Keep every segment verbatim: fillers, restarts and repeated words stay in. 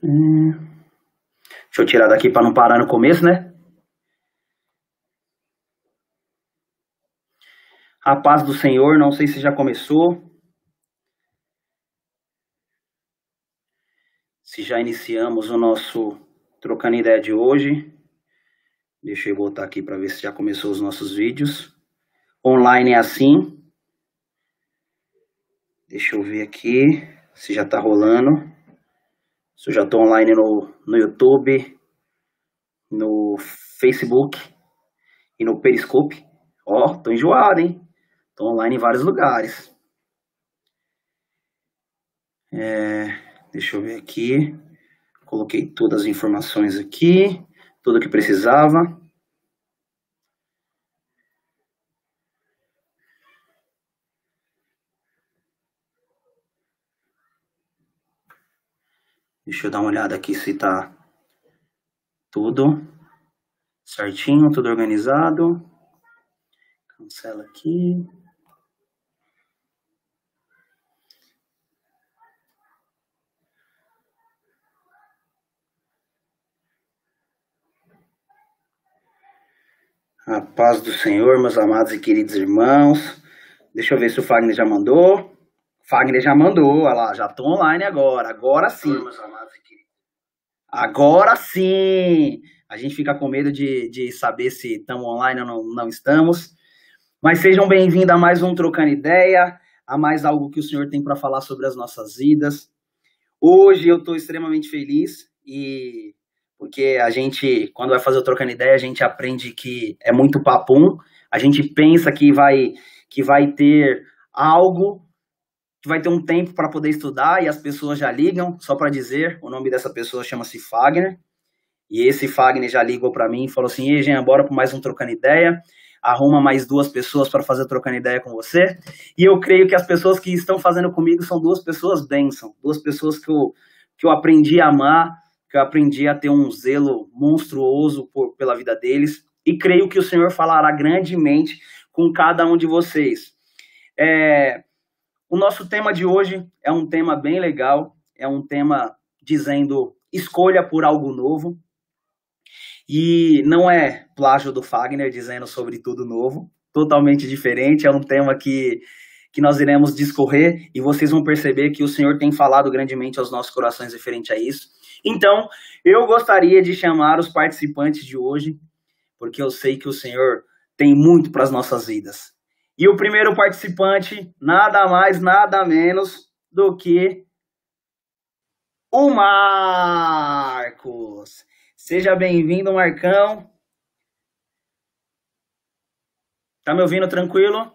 Hum. Deixa eu tirar daqui para não parar no começo, né? A paz do Senhor, não sei se já começou. Se já iniciamos o nosso Trocando Ideia de hoje. Deixa eu voltar aqui para ver se já começou os nossos vídeos. Online é assim. Deixa eu ver aqui se já tá rolando. Se eu já tô online no, no YouTube, no Facebook e no Periscope. Ó, tô enjoado, hein? Tô online em vários lugares. É, deixa eu ver aqui. Coloquei todas as informações aqui. Tudo que precisava. Deixa eu dar uma olhada aqui se tá tudo certinho, tudo organizado. Cancela aqui. A paz do Senhor, meus amados e queridos irmãos. Deixa eu ver se o Fagner já mandou. Fagner já mandou, olha lá, já tô online agora. Agora sim. Agora sim! A gente fica com medo de, de saber se estamos online ou não, não estamos. Mas sejam bem-vindos a mais um Trocando Ideia, a mais algo que o Senhor tem para falar sobre as nossas vidas. Hoje eu estou extremamente feliz e porque a gente, quando vai fazer o Trocando Ideia, a gente aprende que é muito papum. A gente pensa que vai, que vai ter algo, que vai ter um tempo para poder estudar e as pessoas já ligam, só para dizer, o nome dessa pessoa chama-se Fagner. E esse Fagner já ligou para mim e falou assim: ei, Jean, bora para mais um Trocando Ideia. Arruma mais duas pessoas para fazer Trocando Ideia com você. E eu creio que as pessoas que estão fazendo comigo são duas pessoas bênção. Duas pessoas que eu, que eu aprendi a amar, que eu aprendi a ter um zelo monstruoso por, pela vida deles. E creio que o Senhor falará grandemente com cada um de vocês. É, o nosso tema de hoje é um tema bem legal. É um tema dizendo: escolha por algo novo. E não é plágio do Fagner dizendo sobre tudo novo, totalmente diferente, é um tema que, que nós iremos discorrer e vocês vão perceber que o Senhor tem falado grandemente aos nossos corações referente a isso. Então, eu gostaria de chamar os participantes de hoje, porque eu sei que o Senhor tem muito para as nossas vidas. E o primeiro participante, nada mais, nada menos do que o Marcos. Seja bem-vindo, Marcão. Tá me ouvindo tranquilo?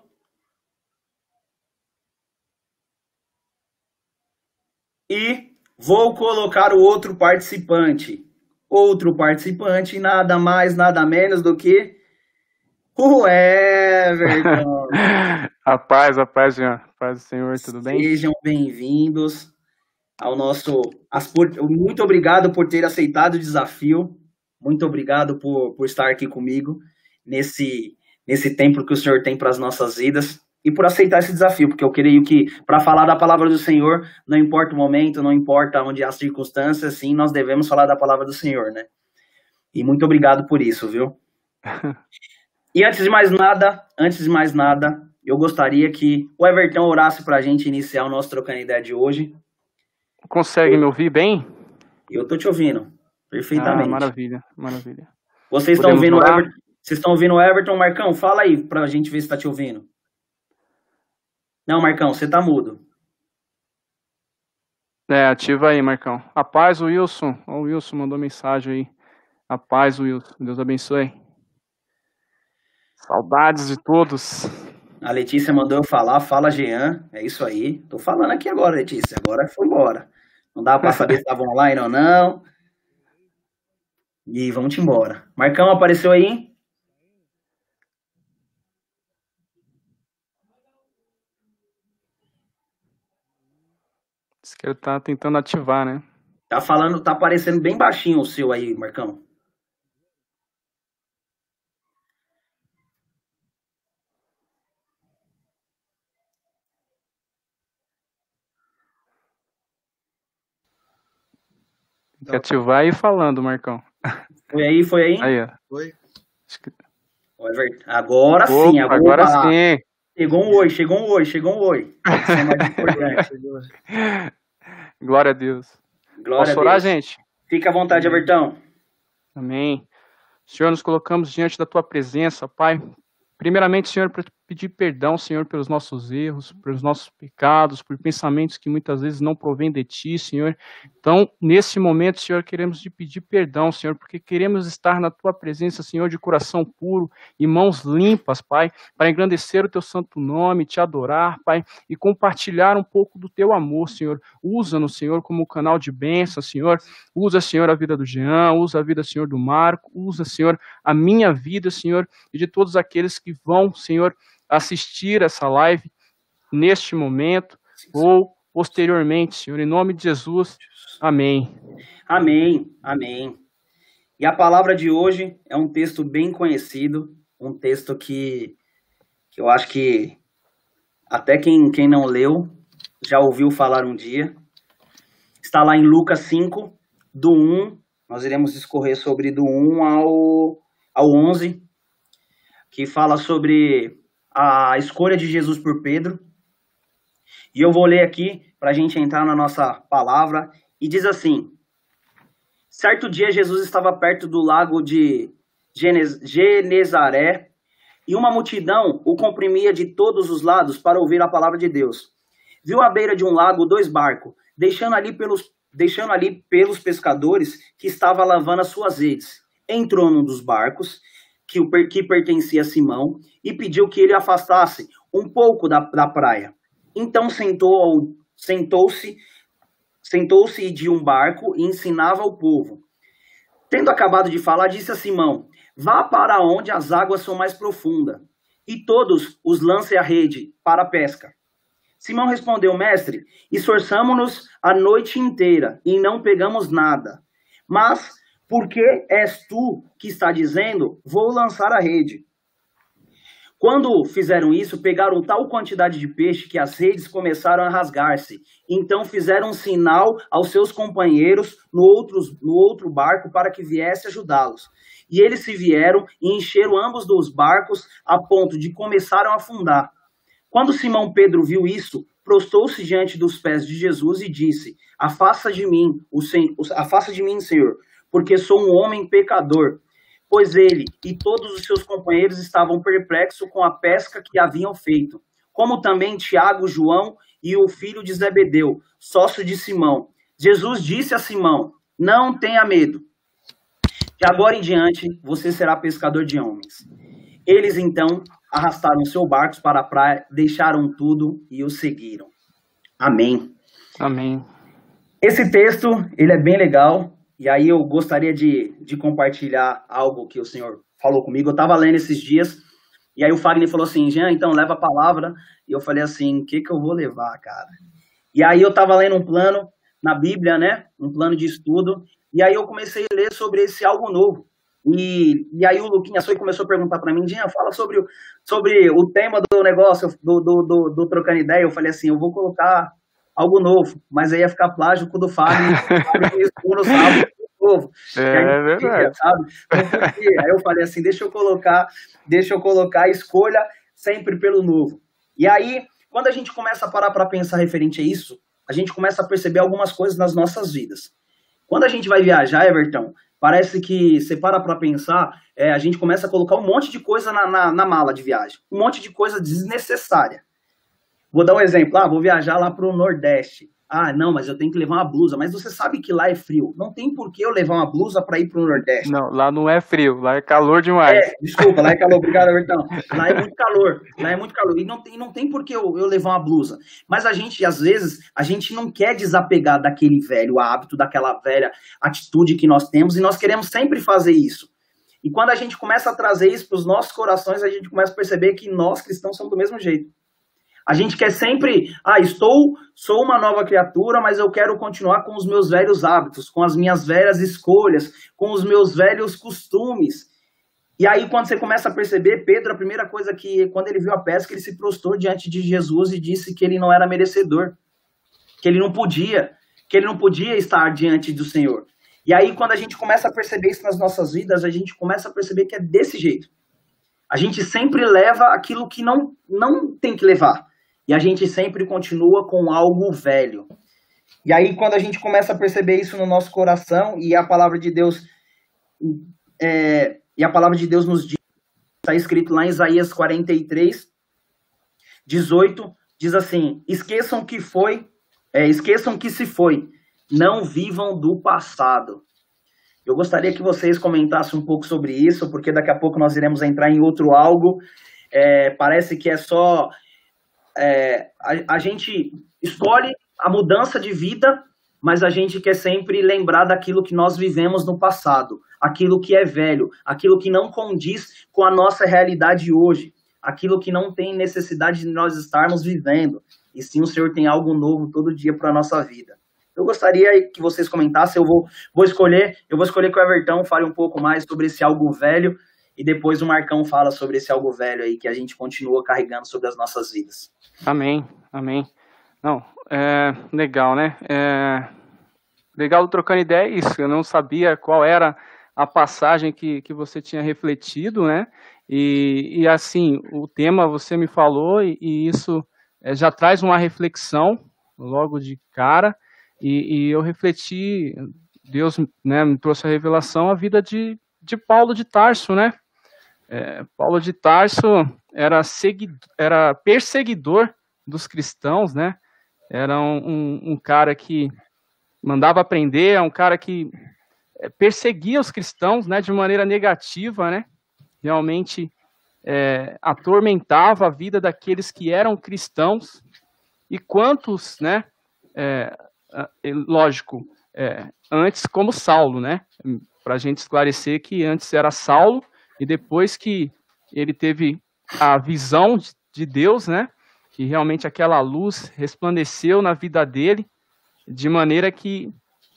E vou colocar o outro participante. Outro participante, nada mais, nada menos do que o Everton. A paz, a paz, Jean. Paz do Senhor, tudo bem? Sejam bem-vindos ao nosso... Muito obrigado por ter aceitado o desafio. Muito obrigado por, por estar aqui comigo nesse, nesse tempo que o Senhor tem para as nossas vidas. E por aceitar esse desafio, porque eu creio que para falar da palavra do Senhor, não importa o momento, não importa onde as circunstâncias, sim, nós devemos falar da palavra do Senhor, né? E muito obrigado por isso, viu? E antes de mais nada, antes de mais nada, eu gostaria que o Everton orasse para a gente iniciar o nosso Trocando Ideia de hoje. Consegue me ouvir bem? Eu tô te ouvindo, perfeitamente. Ah, maravilha, maravilha. Vocês estão ouvindo o Everton? Vocês estão ouvindo o Everton, Marcão? Fala aí pra gente ver se tá te ouvindo. Não, Marcão, você tá mudo. É, ativa aí, Marcão. A paz, Wilson. O Wilson mandou mensagem aí. A paz, Wilson. Deus abençoe. Saudades de todos. A Letícia mandou eu falar, fala Jean, é isso aí. Tô falando aqui agora, Letícia, agora foi embora. Não dava pra saber se tava online ou não. E vamos embora. Marcão apareceu aí? Diz que ele tá tentando ativar, né? Tá falando, tá aparecendo bem baixinho o seu aí, Marcão. Tem que ativar e ir falando, Marcão. Foi aí, foi aí? Aí, ó. Foi. Agora Opa, sim, agora, agora sim. Chegou um oi, chegou um oi, chegou um oi. Isso é mais importante. Glória a Deus. Glória Posso a orar, Deus. gente? Fica à vontade, Albertão. Amém. Senhor, nos colocamos diante da Tua presença, Pai. Primeiramente, Senhor, para pedir perdão, Senhor, pelos nossos erros, pelos nossos pecados, por pensamentos que muitas vezes não provêm de Ti, Senhor. Então, nesse momento, Senhor, queremos te pedir perdão, Senhor, porque queremos estar na Tua presença, Senhor, de coração puro e mãos limpas, Pai, para engrandecer o Teu santo nome, Te adorar, Pai, e compartilhar um pouco do Teu amor, Senhor. Usa-nos, Senhor, como canal de bênção, Senhor. Usa, Senhor, a vida do Jean, usa a vida, Senhor, do Marco, usa, Senhor, a minha vida, Senhor, e de todos aqueles que vão, Senhor, assistir essa live neste momento ou posteriormente, Senhor, em nome de Jesus, amém. Amém, amém. E a palavra de hoje é um texto bem conhecido, um texto que, que eu acho que até quem, quem não leu já ouviu falar um dia. Está lá em Lucas cinco, do um, nós iremos discorrer sobre do um ao, ao onze, que fala sobre a escolha de Jesus por Pedro. E eu vou ler aqui para a gente entrar na nossa palavra. E diz assim: certo dia Jesus estava perto do lago de Genezaré e uma multidão o comprimia de todos os lados para ouvir a palavra de Deus. Viu à beira de um lago dois barcos, deixando ali pelos, deixando ali pelos pescadores que estavam lavando as suas redes. Entrou num dos barcos, que, o, que pertencia a Simão, e pediu que ele afastasse um pouco da, da praia. Então sentou, sentou-se sentou-se de um barco e ensinava ao povo. Tendo acabado de falar, disse a Simão: vá para onde as águas são mais profundas, e todos os lancem a rede para a pesca. Simão respondeu: mestre, esforçamo-nos a noite inteira e não pegamos nada. Mas, porque és tu que está dizendo, vou lançar a rede. Quando fizeram isso, pegaram tal quantidade de peixe que as redes começaram a rasgar-se. Então fizeram um sinal aos seus companheiros no outro, no outro barco para que viesse ajudá-los. E eles se vieram e encheram ambos dos barcos a ponto de começaram a afundar. Quando Simão Pedro viu isso, prostou-se diante dos pés de Jesus e disse: afasta de mim, o sen... afasta de mim, Senhor, porque sou um homem pecador. Pois ele e todos os seus companheiros estavam perplexos com a pesca que haviam feito, como também Tiago, João e o filho de Zebedeu, sócio de Simão. Jesus disse a Simão: não tenha medo, de agora em diante você será pescador de homens. Eles então arrastaram seus barcos para a praia, deixaram tudo e o seguiram. Amém. Amém. Esse texto, ele é bem legal. E aí eu gostaria de, de compartilhar algo que o Senhor falou comigo. Eu estava lendo esses dias, e aí o Fagner falou assim: Jean, então leva a palavra. E eu falei assim: o que que eu vou levar, cara? E aí eu estava lendo um plano na Bíblia, né? Um plano de estudo. E aí eu comecei a ler sobre esse algo novo. E, e aí o Luquinhas foi começou a perguntar para mim: Jean, fala sobre, sobre o tema do negócio, do, do, do, do Trocando Ideia. Eu falei assim: eu vou colocar algo novo, mas aí ia ficar plágio com o do Fábio, o no sábado, novo. É, é verdade. Sabe? Então, aí eu falei assim, deixa eu colocar, deixa eu colocar, escolha sempre pelo novo. E aí, quando a gente começa a parar para pensar referente a isso, a gente começa a perceber algumas coisas nas nossas vidas. Quando a gente vai viajar, Everton, parece que você para para pensar, é, a gente começa a colocar um monte de coisa na, na, na mala de viagem, um monte de coisa desnecessária. Vou dar um exemplo, ah, vou viajar lá para o Nordeste. Ah, não, mas eu tenho que levar uma blusa. Mas você sabe que lá é frio. Não tem por que eu levar uma blusa para ir para o Nordeste. Não, lá não é frio, lá é calor demais. É, desculpa, lá é calor, obrigado, Everton. Lá é muito calor, lá é muito calor. E não tem, não tem por que eu, eu levar uma blusa. Mas a gente, às vezes, a gente não quer desapegar daquele velho hábito, daquela velha atitude que nós temos, e nós queremos sempre fazer isso. E quando a gente começa a trazer isso para os nossos corações, a gente começa a perceber que nós, cristãos, somos do mesmo jeito. A gente quer sempre, ah, estou, sou uma nova criatura, mas eu quero continuar com os meus velhos hábitos, com as minhas velhas escolhas, com os meus velhos costumes. E aí, quando você começa a perceber, Pedro, a primeira coisa que, quando ele viu a pesca, ele se prostrou diante de Jesus e disse que ele não era merecedor, que ele não podia, que ele não podia estar diante do Senhor. E aí, quando a gente começa a perceber isso nas nossas vidas, a gente começa a perceber que é desse jeito. A gente sempre leva aquilo que não, não tem que levar. E a gente sempre continua com algo velho. E aí, quando a gente começa a perceber isso no nosso coração, e a palavra de Deus, é, e a palavra de Deus nos diz, está escrito lá em Isaías quarenta e três, dezoito, diz assim: esqueçam que foi, é, esqueçam que se foi, não vivam do passado. Eu gostaria que vocês comentassem um pouco sobre isso, porque daqui a pouco nós iremos entrar em outro algo. É, parece que é só... É, a, a gente escolhe a mudança de vida, mas a gente quer sempre lembrar daquilo que nós vivemos no passado, aquilo que é velho, aquilo que não condiz com a nossa realidade hoje, aquilo que não tem necessidade de nós estarmos vivendo, e sim o Senhor tem algo novo todo dia para a nossa vida. Eu gostaria que vocês comentassem, eu vou, vou escolher, eu vou escolher que o Everton fale um pouco mais sobre esse algo velho, e depois o Marcão fala sobre esse algo velho aí que a gente continua carregando sobre as nossas vidas. Amém, amém. Não, é legal, né? É, legal do Trocando Ideia é isso, eu não sabia qual era a passagem que, que você tinha refletido, né? E, e assim, o tema você me falou e, e isso é, já traz uma reflexão logo de cara. E, e eu refleti, Deus, né, me trouxe a revelação, a vida de, de Paulo de Tarso, né? É, Paulo de Tarso era, seguido, era perseguidor dos cristãos, né? Era um, um, um cara que mandava prender, é um cara que perseguia os cristãos, né, de maneira negativa, né? Realmente é, atormentava a vida daqueles que eram cristãos. E quantos, né? É, lógico, é, antes como Saulo, né? Para a gente esclarecer que antes era Saulo e depois que ele teve a visão de Deus, né? Que realmente aquela luz resplandeceu na vida dele de maneira que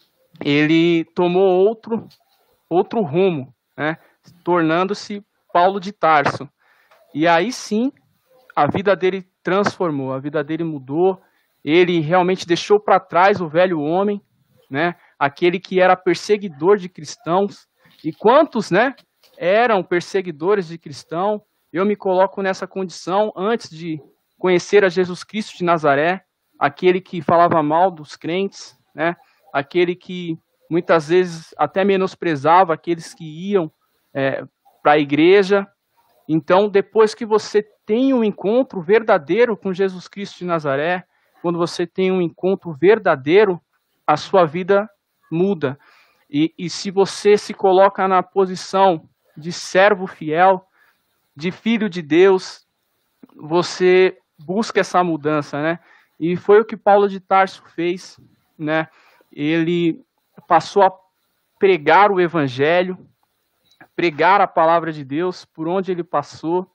ele tomou outro outro rumo, né? Tornando-se Paulo de Tarso. E aí sim, a vida dele transformou, a vida dele mudou. Ele realmente deixou para trás o velho homem, né? Aquele que era perseguidor de cristãos. E quantos, né, eram perseguidores de cristão? Eu me coloco nessa condição antes de conhecer a Jesus Cristo de Nazaré, aquele que falava mal dos crentes, né? Aquele que muitas vezes até menosprezava aqueles que iam é, para a igreja. Então, depois que você tem um encontro verdadeiro com Jesus Cristo de Nazaré, quando você tem um encontro verdadeiro, a sua vida muda. E, e se você se coloca na posição de servo fiel, de filho de Deus, você busca essa mudança, né? E foi o que Paulo de Tarso fez, né? Ele passou a pregar o evangelho, pregar a palavra de Deus por onde ele passou,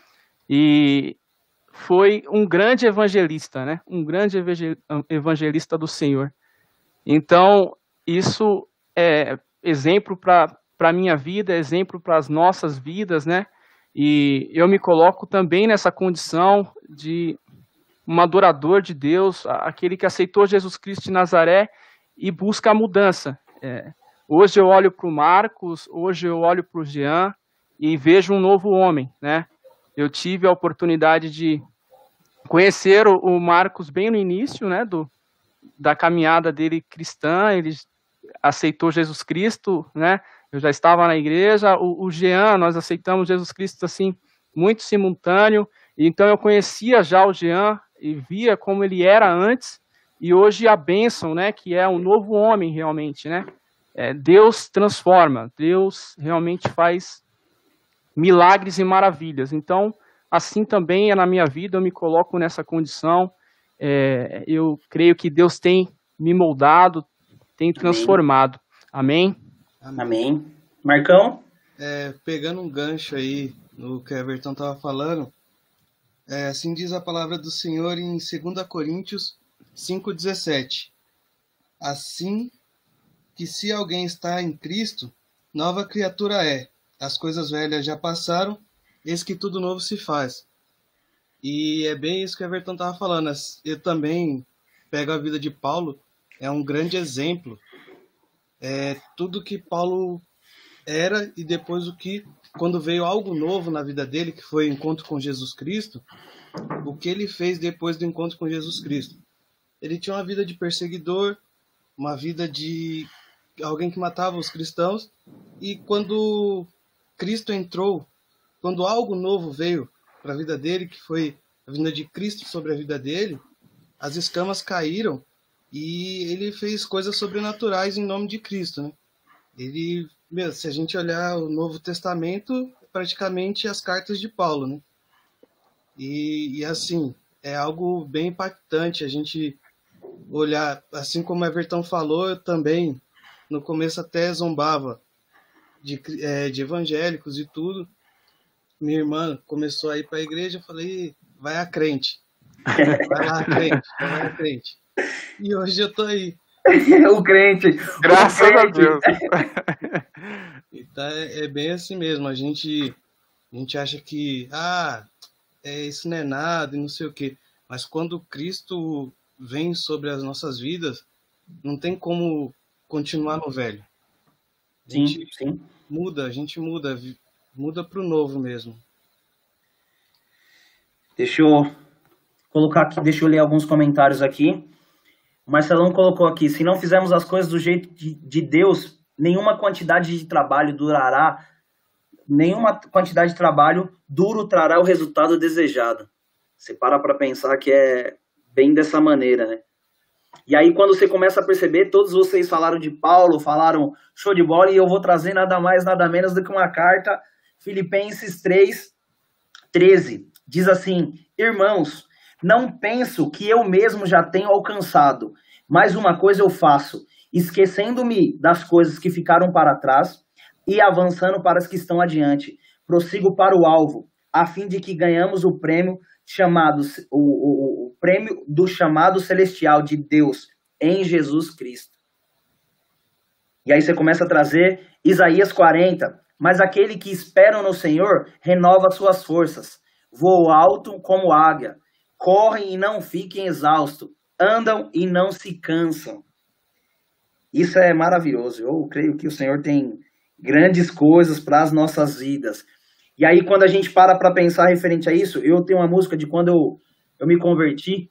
e foi um grande evangelista, né? Um grande evangelista do Senhor. Então, isso é exemplo para a minha vida, é exemplo para as nossas vidas, né? E eu me coloco também nessa condição de um adorador de Deus, aquele que aceitou Jesus Cristo de Nazaré e busca a mudança. É, hoje eu olho para o Marcos, hoje eu olho para o Jean e vejo um novo homem, né? Eu tive a oportunidade de conhecer o, o Marcos bem no início, né, do, da caminhada dele cristã. Ele aceitou Jesus Cristo, né? Eu já estava na igreja. O, o Jean, nós aceitamos Jesus Cristo assim, muito simultâneo. Então eu conhecia já o Jean e via como ele era antes, e hoje a bênção, né, que é um novo homem realmente, né? É, Deus transforma, Deus realmente faz milagres e maravilhas. Então, assim também é na minha vida, eu me coloco nessa condição. É, eu creio que Deus tem me moldado, tem transformado. Amém? Amém. Marcão? É, pegando um gancho aí no que o Everton estava falando, é, assim diz a palavra do Senhor em dois Coríntios cinco, dezessete. Assim que se alguém está em Cristo, nova criatura é. As coisas velhas já passaram, eis que tudo novo se faz. E é bem isso que o Everton estava falando. Eu também pego a vida de Paulo, é um grande exemplo é, tudo que Paulo era e depois o que, quando veio algo novo na vida dele, que foi o encontro com Jesus Cristo, o que ele fez depois do encontro com Jesus Cristo. Ele tinha uma vida de perseguidor, uma vida de alguém que matava os cristãos, e quando Cristo entrou, quando algo novo veio para a vida dele, que foi a vinda de Cristo sobre a vida dele, as escamas caíram e ele fez coisas sobrenaturais em nome de Cristo, né? Ele, meu, se a gente olhar o Novo Testamento, praticamente as cartas de Paulo, né? E, e assim, é algo bem impactante a gente olhar, assim como o Everton falou, eu também, no começo até zombava de, é, de evangélicos e tudo. Minha irmã começou a ir para a igreja, eu falei, vai a crente. Vai lá, crente, vai a crente. E hoje eu tô aí. O crente. Graças o crente. a Deus. Então é, é bem assim mesmo. A gente, a gente acha que ah, é, isso não é nada e não sei o quê. Mas quando Cristo vem sobre as nossas vidas, não tem como continuar no velho. A gente Sim, sim. muda, a gente muda, muda pro novo mesmo. Deixa eu colocar aqui, deixa eu ler alguns comentários aqui. O Marcelão colocou aqui, se não fizermos as coisas do jeito de, de Deus, nenhuma quantidade de trabalho durará, nenhuma quantidade de trabalho duro trará o resultado desejado. Você para para pensar que é bem dessa maneira, né? E aí quando você começa a perceber, todos vocês falaram de Paulo, falaram show de bola, e eu vou trazer nada mais, nada menos do que uma carta, Filipenses três, treze. Diz assim, irmãos, não penso que eu mesmo já tenho alcançado, mas uma coisa eu faço, esquecendo-me das coisas que ficaram para trás e avançando para as que estão adiante. Prossigo para o alvo, a fim de que ganhamos o prêmio chamado o, o, o prêmio do chamado celestial de Deus em Jesus Cristo. E aí você começa a trazer Isaías quarenta, mas aquele que espera no Senhor renova suas forças, voa alto como águia, correm e não fiquem exaustos, andam e não se cansam. Isso é maravilhoso. Eu creio que o Senhor tem grandes coisas para as nossas vidas. E aí, quando a gente para para pensar referente a isso, eu tenho uma música de quando eu, eu me converti,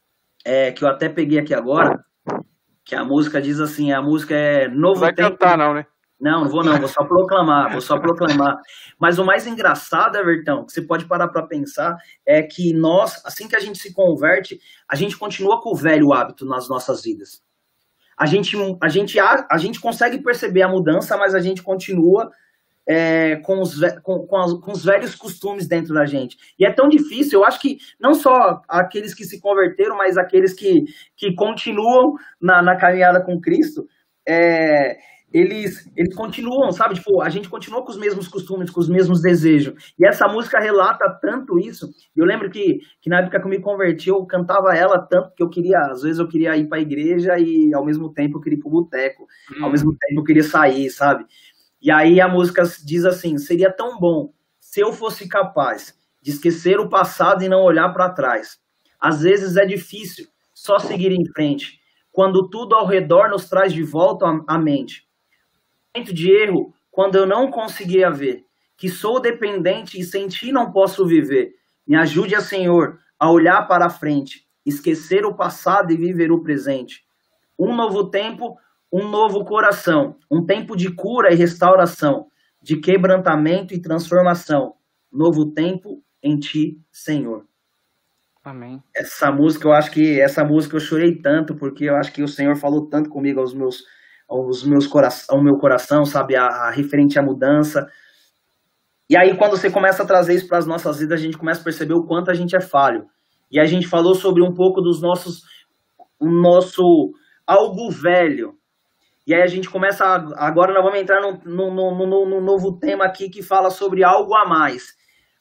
é, que eu até peguei aqui agora, que a música diz assim, a música é Novo Não vai Tempo... cantar não, né? Não, não vou não, vou só proclamar, vou só proclamar. Mas o mais engraçado, Everton, que você pode parar para pensar, é que nós, assim que a gente se converte, a gente continua com o velho hábito nas nossas vidas. A gente, a gente, a, a gente consegue perceber a mudança, mas a gente continua é, com, os, com, com, as, com os velhos costumes dentro da gente. E é tão difícil, eu acho que não só aqueles que se converteram, mas aqueles que, que continuam na, na caminhada com Cristo, é... Eles, eles continuam, sabe? Tipo, a gente continua com os mesmos costumes, com os mesmos desejos. E essa música relata tanto isso. Eu lembro que, que na época que eu me converti, eu cantava ela tanto que eu queria, às vezes eu queria ir para a igreja e ao mesmo tempo eu queria ir para o boteco. Hum. Ao mesmo tempo eu queria sair, sabe? E aí a música diz assim, seria tão bom se eu fosse capaz de esquecer o passado e não olhar para trás. Às vezes é difícil só seguir em frente, quando tudo ao redor nos traz de volta à mente. De erro quando eu não conseguia ver que sou dependente e sem ti não posso viver. Me ajude, Senhor, a olhar para a frente, esquecer o passado e viver o presente. Um novo tempo, um novo coração, um tempo de cura e restauração, de quebrantamento e transformação. Novo tempo em ti, Senhor. Amém. Essa música, eu acho que essa música eu chorei tanto porque eu acho que o Senhor falou tanto comigo aos meus Aos meus cora ao meu coração, sabe, a, a referente à mudança. E aí, quando você começa a trazer isso para as nossas vidas, a gente começa a perceber o quanto a gente é falho. E a gente falou sobre um pouco dos nossos, o nosso algo velho. E aí a gente começa, a, agora nós vamos entrar num, num, num, num novo tema aqui que fala sobre algo a mais.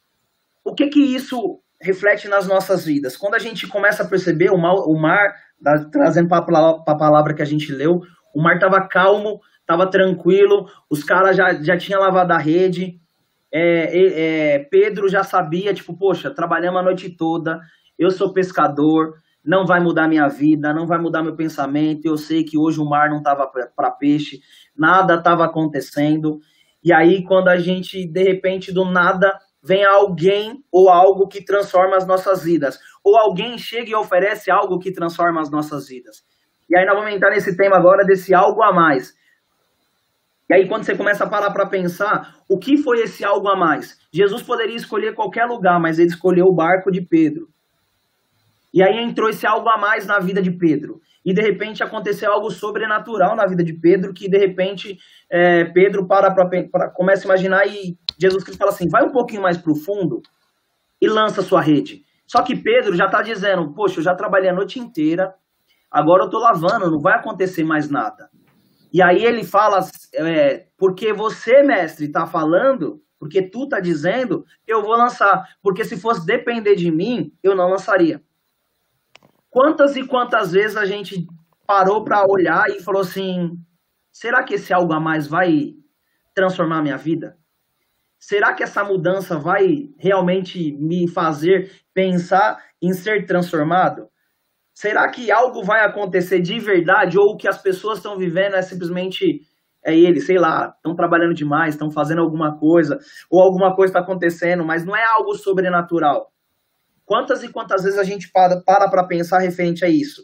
O que que isso reflete nas nossas vidas? Quando a gente começa a perceber o, mal, o mar, da, trazendo para a palavra que a gente leu, o mar estava calmo, estava tranquilo, os caras já, já tinham lavado a rede, é, é, Pedro já sabia, tipo, poxa, trabalhamos a noite toda, eu sou pescador, não vai mudar minha vida, não vai mudar meu pensamento, eu sei que hoje o mar não estava para peixe, nada estava acontecendo, e aí quando a gente, de repente, do nada, vem alguém ou algo que transforma as nossas vidas, ou alguém chega e oferece algo que transforma as nossas vidas. E aí nós vamos entrar nesse tema agora desse algo a mais. E aí quando você começa a parar para pensar, o que foi esse algo a mais? Jesus poderia escolher qualquer lugar, mas ele escolheu o barco de Pedro. E aí entrou esse algo a mais na vida de Pedro. E de repente aconteceu algo sobrenatural na vida de Pedro, que de repente é, Pedro para para começa a imaginar e Jesus Cristo fala assim, vai um pouquinho mais para o fundo e lança sua rede. Só que Pedro já está dizendo, poxa, eu já trabalhei a noite inteira, agora eu estou lavando, não vai acontecer mais nada. E aí ele fala, é, porque você, mestre, está falando, porque tu está dizendo, eu vou lançar. Porque se fosse depender de mim, eu não lançaria. Quantas e quantas vezes a gente parou para olhar e falou assim, será que esse algo a mais vai transformar a minha vida? Será que essa mudança vai realmente me fazer pensar em ser transformado? Será que algo vai acontecer de verdade ou o que as pessoas estão vivendo é simplesmente é ele, sei lá, estão trabalhando demais, estão fazendo alguma coisa ou alguma coisa está acontecendo, mas não é algo sobrenatural? Quantas e quantas vezes a gente para para pensar referente a isso?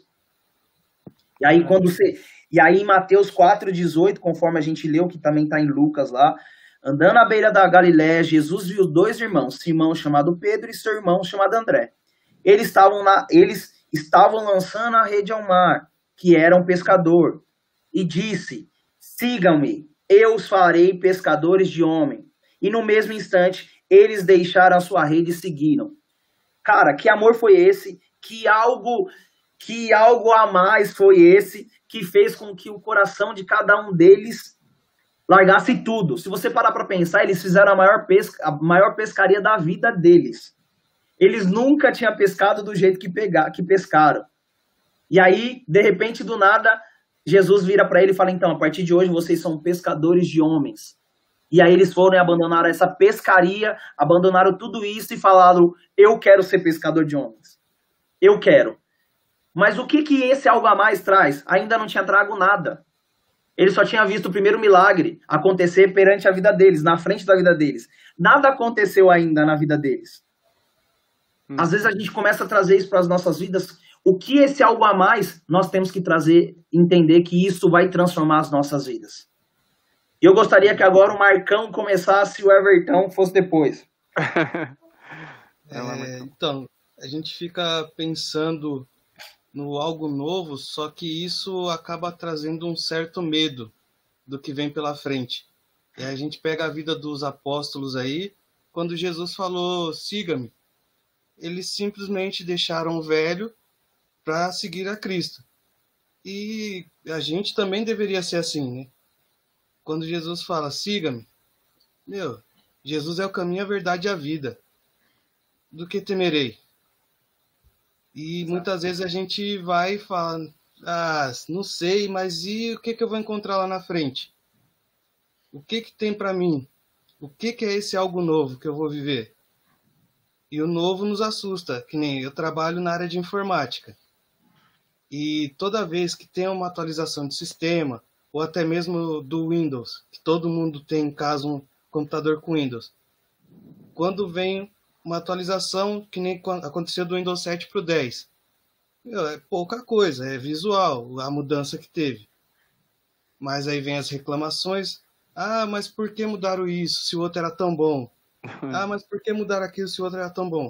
E aí quando você, e aí em Mateus quatro, dezoito, conforme a gente leu, que também está em Lucas lá, andando à beira da Galiléia, Jesus viu dois irmãos, Simão chamado Pedro e seu irmão chamado André. Eles estavam na, eles estavam lançando a rede ao mar, que era um pescador, e disse, sigam-me, eu os farei pescadores de homem. E no mesmo instante, eles deixaram a sua rede e seguiram. Cara, que amor foi esse? Que algo, que algo a mais foi esse que fez com que o coração de cada um deles largasse tudo? Se você parar para pensar, eles fizeram a maior, pesca, a maior pescaria da vida deles. Eles nunca tinham pescado do jeito que, pegar, que pescaram. E aí, de repente, do nada, Jesus vira para ele e fala, então, a partir de hoje vocês são pescadores de homens. E aí eles foram e abandonaram essa pescaria, abandonaram tudo isso e falaram, eu quero ser pescador de homens. Eu quero. Mas o que, que esse algo a mais traz? Ainda não tinha trago nada. Ele só tinha visto o primeiro milagre acontecer perante a vida deles, na frente da vida deles. Nada aconteceu ainda na vida deles. Hum. Às vezes a gente começa a trazer isso para as nossas vidas. O que esse algo a mais, nós temos que trazer, entender que isso vai transformar as nossas vidas. E eu gostaria que agora o Marcão começasse e o Everton fosse depois. É, então, a gente fica pensando no algo novo, só que isso acaba trazendo um certo medo do que vem pela frente. E a gente pega a vida dos apóstolos aí, quando Jesus falou, siga-me, eles simplesmente deixaram o velho para seguir a Cristo. E a gente também deveria ser assim, né? Quando Jesus fala, siga-me, meu, Jesus é o caminho, a verdade e a vida. Do que temerei? E Exato. Muitas vezes a gente vai e fala, ah, não sei, mas e o que, que eu vou encontrar lá na frente? O que, que tem para mim? O que, que é esse algo novo que eu vou viver? E o novo nos assusta, que nem eu trabalho na área de informática. E toda vez que tem uma atualização de sistema, ou até mesmo do Windows, que todo mundo tem em casa um computador com Windows. Quando vem uma atualização, que nem aconteceu do Windows sete para o dez, meu, é pouca coisa, é visual a mudança que teve. Mas aí vem as reclamações, ah, mas por que mudaram isso se o outro era tão bom? Ah, mas por que mudaram aquilo se o outro era tão bom?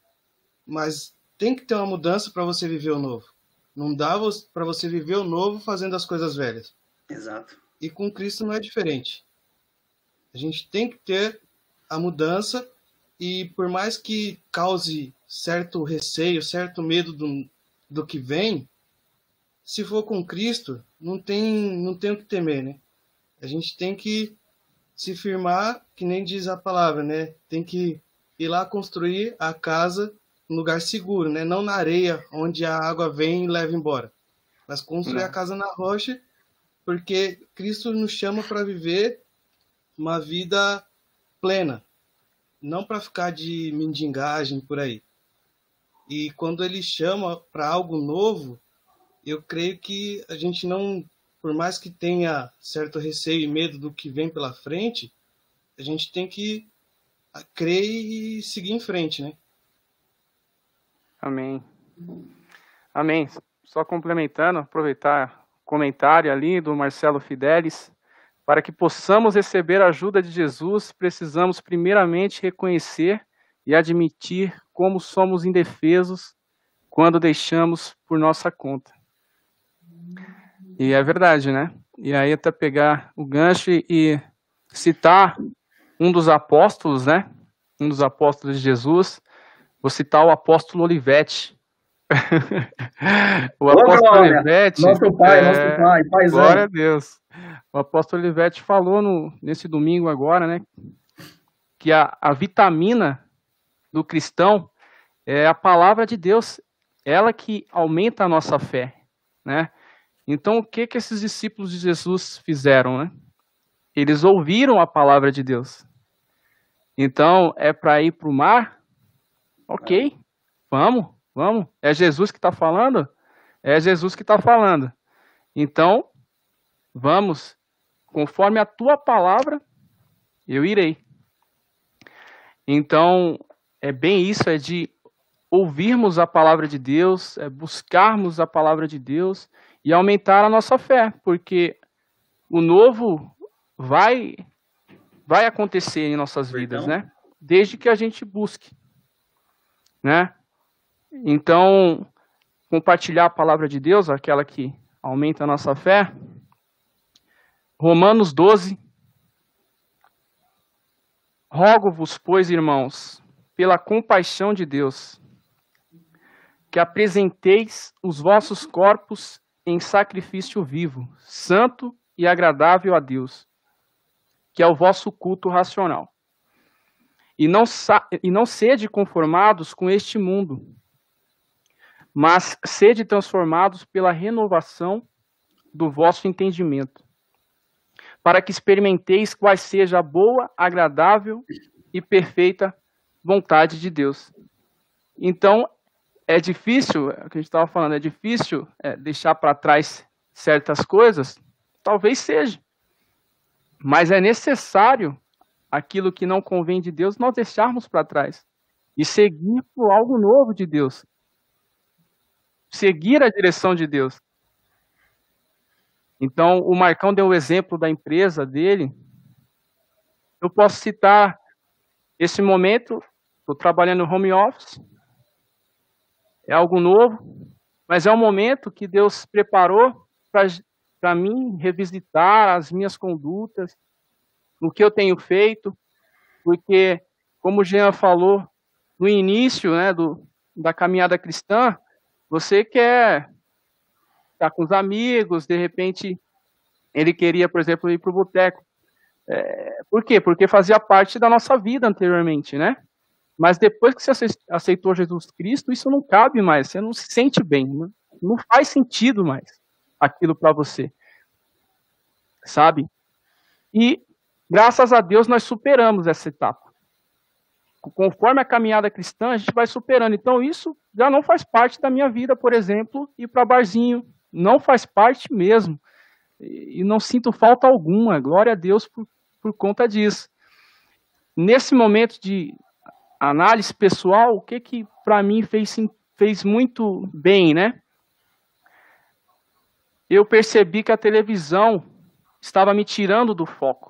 Mas tem que ter uma mudança para você viver o novo. Não dá para você viver o novo fazendo as coisas velhas. Exato. E com Cristo não é diferente. A gente tem que ter a mudança e por mais que cause certo receio, certo medo do, do que vem, se for com Cristo, não tem, não tem o que temer, né? A gente tem que se firmar, que nem diz a palavra, né? Tem que ir lá construir a casa em lugar seguro, né? Não na areia, onde a água vem e leva embora. Mas construir não. a casa na rocha, porque Cristo nos chama para viver uma vida plena, não para ficar de mendigagem por aí. E quando ele chama para algo novo, eu creio que a gente não, por mais que tenha certo receio e medo do que vem pela frente, a gente tem que crer e seguir em frente, né? Amém. Amém. Só complementando, aproveitar o comentário ali do Marcelo Fidelis. Para que possamos receber a ajuda de Jesus, precisamos primeiramente reconhecer e admitir como somos indefesos quando deixamos por nossa conta. E é verdade, né? E aí até pegar o gancho e, e citar um dos apóstolos, né? Um dos apóstolos de Jesus. Vou citar o apóstolo Olivetti. O apóstolo Ô, Olivetti. Nosso pai, é... nosso pai, paizão. Glória a Deus. O apóstolo Olivetti falou no, nesse domingo agora, né? Que a, a vitamina do cristão é a palavra de Deus. Ela que aumenta a nossa fé, né? Então, o que que esses discípulos de Jesus fizeram, né? Eles ouviram a palavra de Deus. Então, é para ir para o mar? Ok, vamos, vamos. É Jesus que está falando? É Jesus que está falando. Então, vamos, conforme a tua palavra, eu irei. Então, é bem isso, é de ouvirmos a palavra de Deus, é buscarmos a palavra de Deus e aumentar a nossa fé, porque o novo vai, vai acontecer em nossas vidas, Então, né? Desde que a gente busque, né? Então, compartilhar a palavra de Deus, aquela que aumenta a nossa fé. Romanos doze. Rogo-vos, pois, irmãos, pela compaixão de Deus, que apresenteis os vossos corpos em sacrifício vivo, santo e agradável a Deus, que é o vosso culto racional. E não, e não sede conformados com este mundo, mas sede transformados pela renovação do vosso entendimento, para que experimenteis qual seja a boa, agradável e perfeita vontade de Deus. Então, é difícil, é o que a gente estava falando, é difícil é, deixar para trás certas coisas? Talvez seja. Mas é necessário aquilo que não convém de Deus nós deixarmos para trás e seguir por algo novo de Deus. Seguir a direção de Deus. Então, o Marcão deu o exemplo da empresa dele. Eu posso citar esse momento, estou trabalhando no home office, é algo novo, mas é um momento que Deus preparou para mim revisitar as minhas condutas, o que eu tenho feito, porque, como o Jean falou, no início, né, do, da caminhada cristã, você quer estar com os amigos, de repente ele queria, por exemplo, ir para o boteco. É, por quê? Porque fazia parte da nossa vida anteriormente, né? Mas depois que você aceitou Jesus Cristo, isso não cabe mais, você não se sente bem, né? Não faz sentido mais aquilo para você, sabe? E, graças a Deus, nós superamos essa etapa. Conforme a caminhada cristã, a gente vai superando. Então, isso já não faz parte da minha vida, por exemplo, ir para barzinho. Não faz parte mesmo. E não sinto falta alguma. Glória a Deus por, por conta disso. Nesse momento de análise pessoal, o que que para mim fez, fez muito bem, né? Eu percebi que a televisão estava me tirando do foco.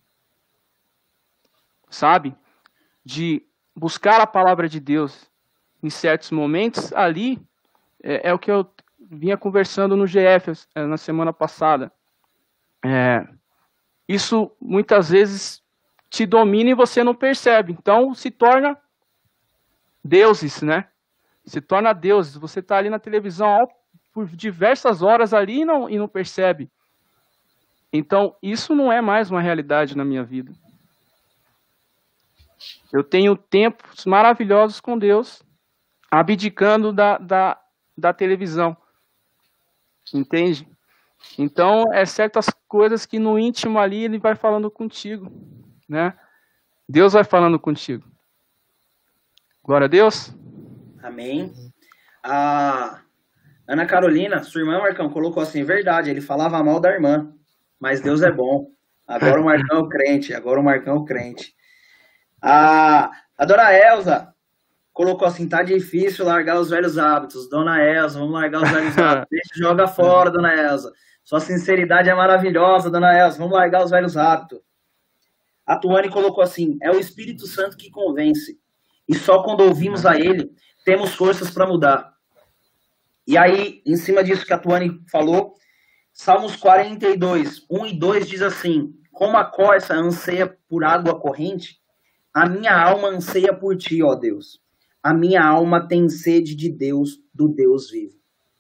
Sabe? De buscar a palavra de Deus em certos momentos, ali é, é o que eu vinha conversando no G F na semana passada. É, isso muitas vezes te domina e você não percebe. Então se torna deuses, né? Se torna deuses. Você está ali na televisão ó, por diversas horas ali e não, e não percebe. Então isso não é mais uma realidade na minha vida. Eu tenho tempos maravilhosos com Deus, abdicando da, da, da televisão. Entende? Então, é certas coisas que no íntimo ali ele vai falando contigo, né? Deus vai falando contigo. Glória a Deus. Amém. A Ana Carolina, sua irmã, Marcão, colocou assim, verdade, ele falava mal da irmã, mas Deus é bom. Agora o Marcão é o crente, agora o Marcão é o crente. A, a dona Elza colocou assim, tá difícil largar os velhos hábitos. Dona Elza, vamos largar os velhos hábitos. Deixa, joga fora, dona Elza. Sua sinceridade é maravilhosa, dona Elza, vamos largar os velhos hábitos. A Tuane colocou assim, é o Espírito Santo que convence. E só quando ouvimos a ele, temos forças para mudar. E aí, em cima disso que a Tuane falou, Salmos quarenta e dois, um e dois diz assim, como a corça anseia por água corrente, a minha alma anseia por ti, ó Deus. A minha alma tem sede de Deus, do Deus vivo.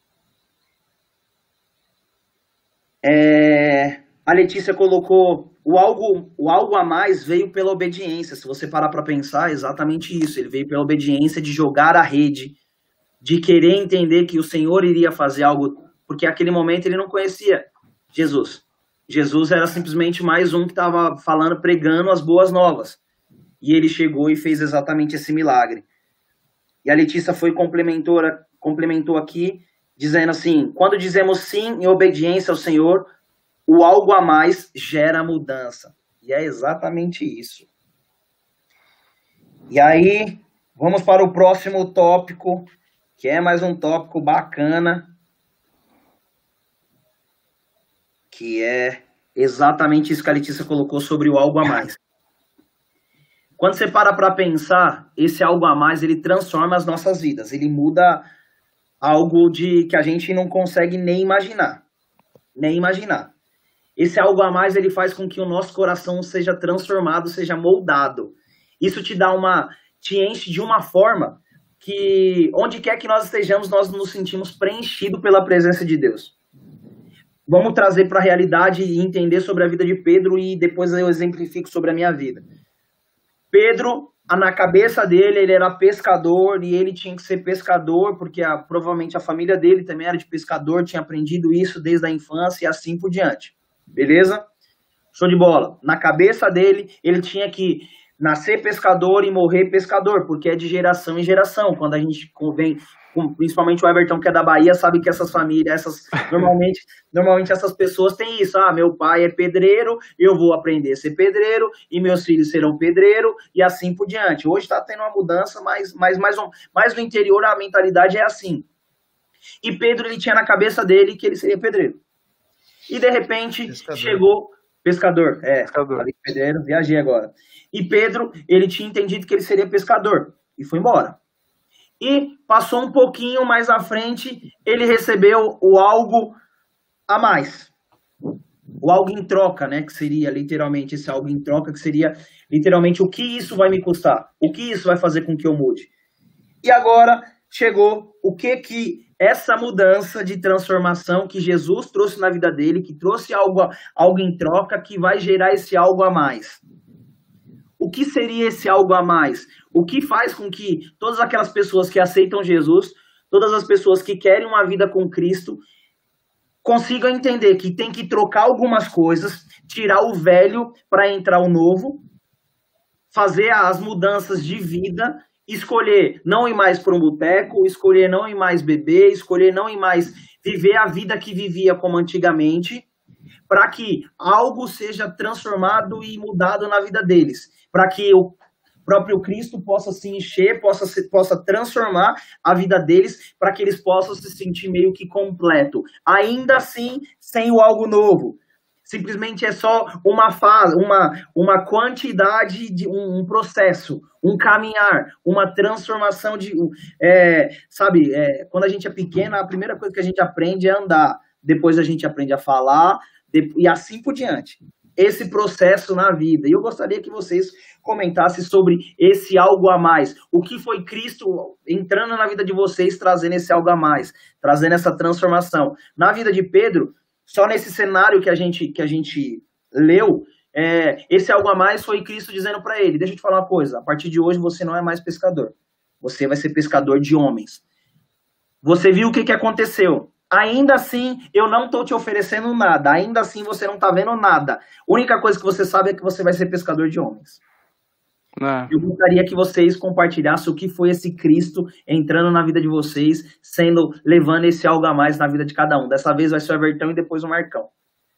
É, a Letícia colocou, o algo, o algo a mais veio pela obediência. Se você parar para pensar, é exatamente isso. Ele veio pela obediência de jogar a rede, de querer entender que o Senhor iria fazer algo, porque naquele momento ele não conhecia Jesus. Jesus era simplesmente mais um que estava falando, pregando as boas novas. E ele chegou e fez exatamente esse milagre. E a Letícia foi complementou, complementou aqui, dizendo assim, quando dizemos sim em obediência ao Senhor, o algo a mais gera mudança. E é exatamente isso. E aí, vamos para o próximo tópico, que é mais um tópico bacana, que é exatamente isso que a Letícia colocou sobre o algo a mais. Quando você para para pensar, esse algo a mais, ele transforma as nossas vidas, ele muda algo de que a gente não consegue nem imaginar, nem imaginar. Esse algo a mais, ele faz com que o nosso coração seja transformado, seja moldado. Isso te dá uma, te enche de uma forma que onde quer que nós estejamos, nós nos sentimos preenchidos pela presença de Deus. Vamos trazer para a realidade e entender sobre a vida de Pedro e depois eu exemplifico sobre a minha vida. Pedro, na cabeça dele, ele era pescador e ele tinha que ser pescador porque a, provavelmente a família dele também era de pescador, tinha aprendido isso desde a infância e assim por diante. Beleza? Show de bola. Na cabeça dele, ele tinha que nascer pescador e morrer pescador, porque é de geração em geração. Quando a gente vem, principalmente o Everton, que é da Bahia, sabe que essas famílias, essas, normalmente, normalmente essas pessoas têm isso. Ah, meu pai é pedreiro, eu vou aprender a ser pedreiro, e meus filhos serão pedreiro, e assim por diante. Hoje está tendo uma mudança, mas, mas mais, um, mais no interior a mentalidade é assim. E Pedro, ele tinha na cabeça dele que ele seria pedreiro. E de repente, pescador. chegou... Pescador, é, pescador. Falei pedreiro, viajei agora. E Pedro, ele tinha entendido que ele seria pescador, e foi embora. E passou um pouquinho mais à frente, ele recebeu o algo a mais. O algo em troca, né? Que seria literalmente esse algo em troca, que seria literalmente o que isso vai me custar? O que isso vai fazer com que eu mude? E agora chegou o que que essa mudança de transformação que Jesus trouxe na vida dele, que trouxe algo, algo em troca, que vai gerar esse algo a mais. O que seria esse algo a mais? O que faz com que todas aquelas pessoas que aceitam Jesus, todas as pessoas que querem uma vida com Cristo, consigam entender que tem que trocar algumas coisas, tirar o velho para entrar o novo, fazer as mudanças de vida, escolher não ir mais para um boteco, escolher não ir mais beber, escolher não ir mais viver a vida que vivia como antigamente, para que algo seja transformado e mudado na vida deles, para que o próprio Cristo possa se encher, possa, se, possa transformar a vida deles, para que eles possam se sentir meio que completo, ainda assim sem o algo novo. Simplesmente é só uma fase, uma, uma quantidade, de um, um processo, um caminhar, uma transformação de... É, sabe, é, quando a gente é pequena, a primeira coisa que a gente aprende é andar. Depois a gente aprende a falar de, e assim por diante. Esse processo na vida. E eu gostaria que vocês comentassem sobre esse algo a mais. O que foi Cristo entrando na vida de vocês, trazendo esse algo a mais, trazendo essa transformação. Na vida de Pedro... Só nesse cenário que a gente, que a gente leu, é, esse algo a mais foi Cristo dizendo para ele, deixa eu te falar uma coisa, a partir de hoje você não é mais pescador, você vai ser pescador de homens. Você viu o que, que aconteceu? Ainda assim, eu não estou te oferecendo nada, ainda assim você não está vendo nada. A única coisa que você sabe é que você vai ser pescador de homens. É. Eu gostaria que vocês compartilhassem o que foi esse Cristo entrando na vida de vocês, sendo, levando esse algo a mais na vida de cada um. Dessa vez vai ser o Everton e depois o Marcão.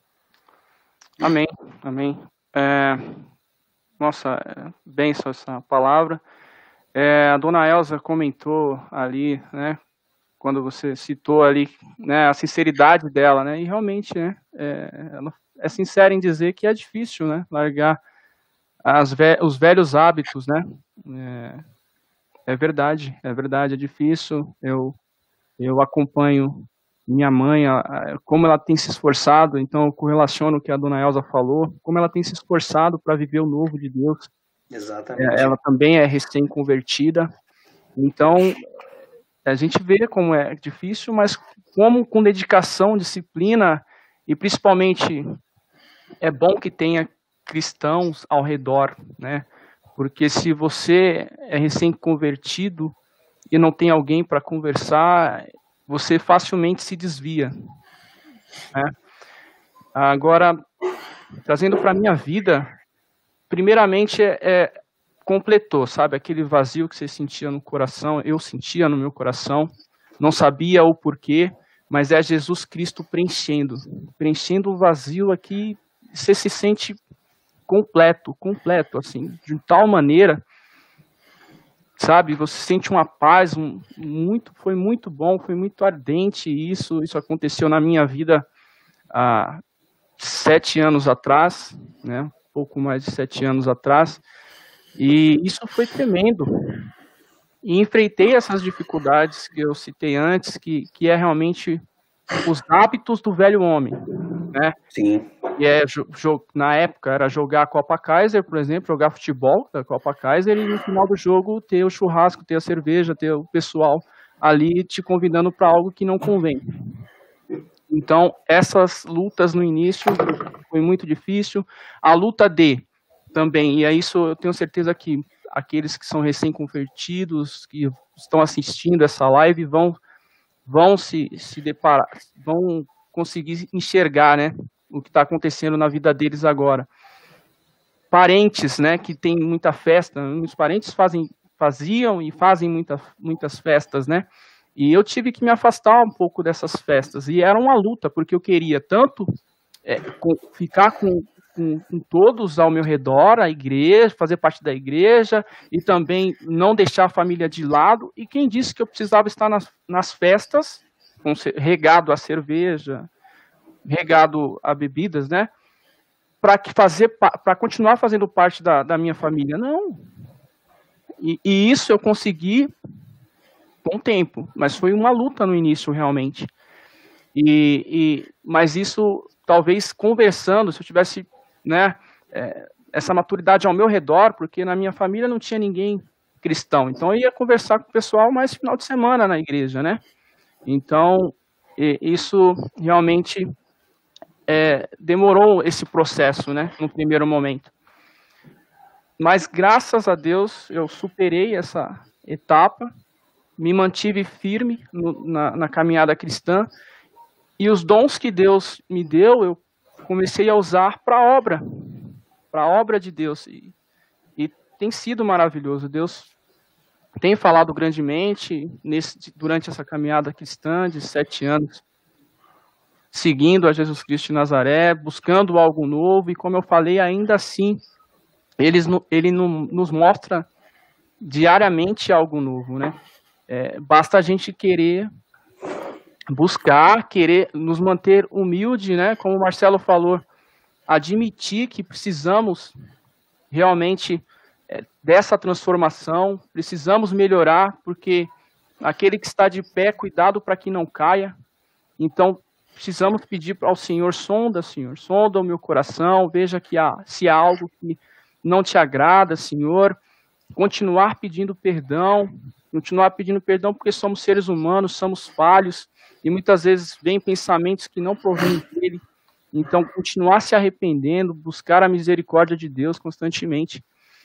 Amém, amém. É, nossa, é, benção essa palavra. É, a dona Elza comentou ali, né, quando você citou ali, né, a sinceridade dela, né, e realmente, né, é, ela é sincera em dizer que é difícil, né, largar as ve os velhos hábitos, né, é, é verdade, é verdade, é difícil. Eu, eu acompanho minha mãe, a, a, como ela tem se esforçado, então eu correlaciono o que a dona Elza falou, como ela tem se esforçado para viver o novo de Deus. Exatamente. Ela também é recém-convertida, então a gente vê como é difícil, mas como com dedicação, disciplina, e principalmente é bom que tenha cristãos ao redor, né? Porque se você é recém-convertido e não tem alguém para conversar, você facilmente se desvia, né? Agora, trazendo para a minha vida, primeiramente é, é, completou, sabe, aquele vazio que você sentia no coração, eu sentia no meu coração, não sabia o porquê, mas é Jesus Cristo preenchendo, preenchendo o vazio aqui, você se sente completo, completo, assim, de tal maneira, sabe, você sente uma paz, um, muito, foi muito bom, foi muito ardente, e isso, isso aconteceu na minha vida há sete anos atrás, né, um pouco mais de sete anos atrás, e isso foi tremendo, e enfrentei essas dificuldades que eu citei antes, que, que é realmente os hábitos do velho homem, né, Sim. E é, na época era jogar a Copa Kaiser, por exemplo, jogar futebol da Copa Kaiser e no final do jogo ter o churrasco, ter a cerveja, ter o pessoal ali te convidando para algo que não convém. Então, essas lutas no início foi muito difícil. A luta de também, e é isso eu tenho certeza que aqueles que são recém-convertidos, que estão assistindo essa live, vão, vão se, se deparar, vão conseguir enxergar, né, o que está acontecendo na vida deles agora. Parentes, né, que tem muita festa, os parentes fazem, faziam e fazem muita, muitas festas, né, e eu tive que me afastar um pouco dessas festas, e era uma luta, porque eu queria tanto é, com, ficar com, com, com todos ao meu redor, a igreja, fazer parte da igreja, e também não deixar a família de lado, e quem disse que eu precisava estar nas, nas festas, com, regado a cerveja, regado a bebidas, né, para fazer, para continuar fazendo parte da, da minha família, não. E, e isso eu consegui com o tempo, mas foi uma luta no início realmente. E, e mas isso talvez conversando, se eu tivesse, né, é, essa maturidade ao meu redor, porque na minha família não tinha ninguém cristão, então eu ia conversar com o pessoal mais final de semana na igreja, né. Então e, isso realmente É, demorou esse processo, né, no primeiro momento. Mas, graças a Deus, eu superei essa etapa, me mantive firme no, na, na caminhada cristã, e os dons que Deus me deu, eu comecei a usar para a obra, para a obra de Deus. E, e tem sido maravilhoso. Deus tem falado grandemente nesse, durante essa caminhada cristã de sete anos. Seguindo a Jesus Cristo de Nazaré, buscando algo novo, e como eu falei, ainda assim, eles, ele nos mostra diariamente algo novo, né? É, basta a gente querer buscar, querer nos manter humilde, né? Como o Marcelo falou, admitir que precisamos realmente é, dessa transformação, precisamos melhorar, porque aquele que está de pé, cuidado para que não caia. Então, precisamos pedir ao Senhor, sonda, Senhor, sonda o meu coração, veja que há, se há algo que não te agrada, Senhor, continuar pedindo perdão, continuar pedindo perdão porque somos seres humanos, somos falhos, e muitas vezes vêm pensamentos que não provêm dele, então continuar se arrependendo, buscar a misericórdia de Deus constantemente.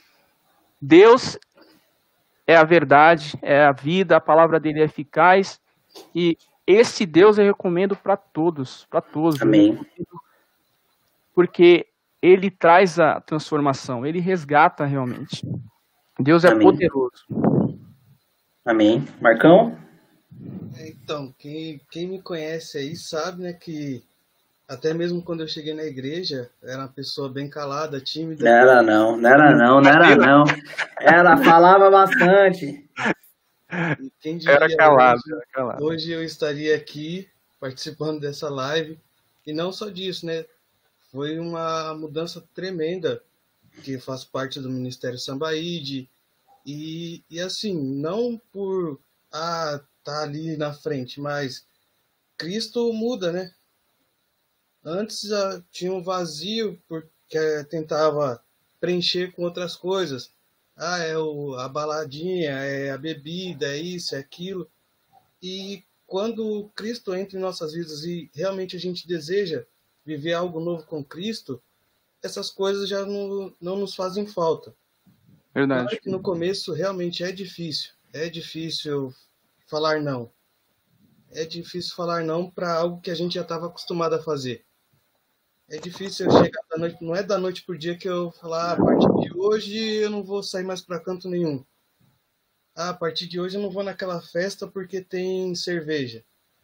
Deus é a verdade, é a vida, a palavra dele é eficaz, e esse Deus eu recomendo para todos, para todos. Amém. Porque ele traz a transformação, ele resgata realmente. Deus é Amém. poderoso. Amém. Marcão? Então, quem, quem me conhece aí sabe, né, que até mesmo quando eu cheguei na igreja, era uma pessoa bem calada, tímida. Não era não, não era não, não era não. Ela falava bastante. E quem diria, Era calado, hoje, era calado. hoje eu estaria aqui participando dessa live. E não só disso, né? Foi uma mudança tremenda, que faz parte do Ministério Sambaíde. E, e assim, não por ah, tá ali na frente, mas Cristo muda, né? Antes já tinha um vazio porque tentava preencher com outras coisas. Ah, é o, a baladinha, é a bebida, é isso, é aquilo. E quando Cristo entra em nossas vidas e realmente a gente deseja viver algo novo com Cristo, essas coisas já não, não nos fazem falta. Verdade. Claro que no começo realmente é difícil. É difícil falar não. É difícil falar não para algo que a gente já estava acostumado a fazer. É difícil eu chegar da noite, não é da noite por dia que eu falar, ah, a partir de hoje eu não vou sair mais para canto nenhum. Ah, a partir de hoje eu não vou naquela festa porque tem cerveja.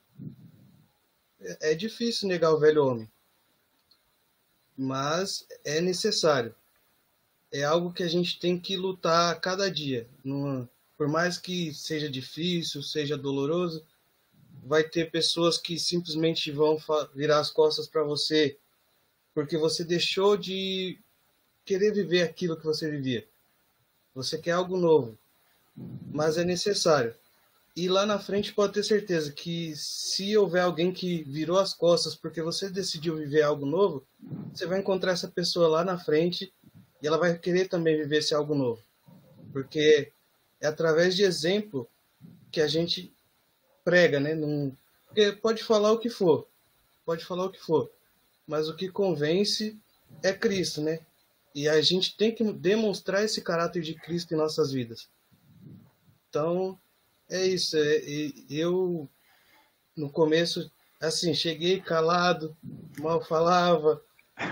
É difícil negar o velho homem. Mas é necessário. É algo que a gente tem que lutar a cada dia. Não, por mais que seja difícil, seja doloroso, vai ter pessoas que simplesmente vão virar as costas para você porque você deixou de querer viver aquilo que você vivia. Você quer algo novo, mas é necessário. E lá na frente pode ter certeza que se houver alguém que virou as costas porque você decidiu viver algo novo, você vai encontrar essa pessoa lá na frente e ela vai querer também viver esse algo novo. Porque é através de exemplo que a gente prega, né? Num... Porque pode falar o que for, pode falar o que for, mas o que convence é Cristo, né? E a gente tem que demonstrar esse caráter de Cristo em nossas vidas. Então, é isso. Eu, no começo, assim, cheguei calado, mal falava,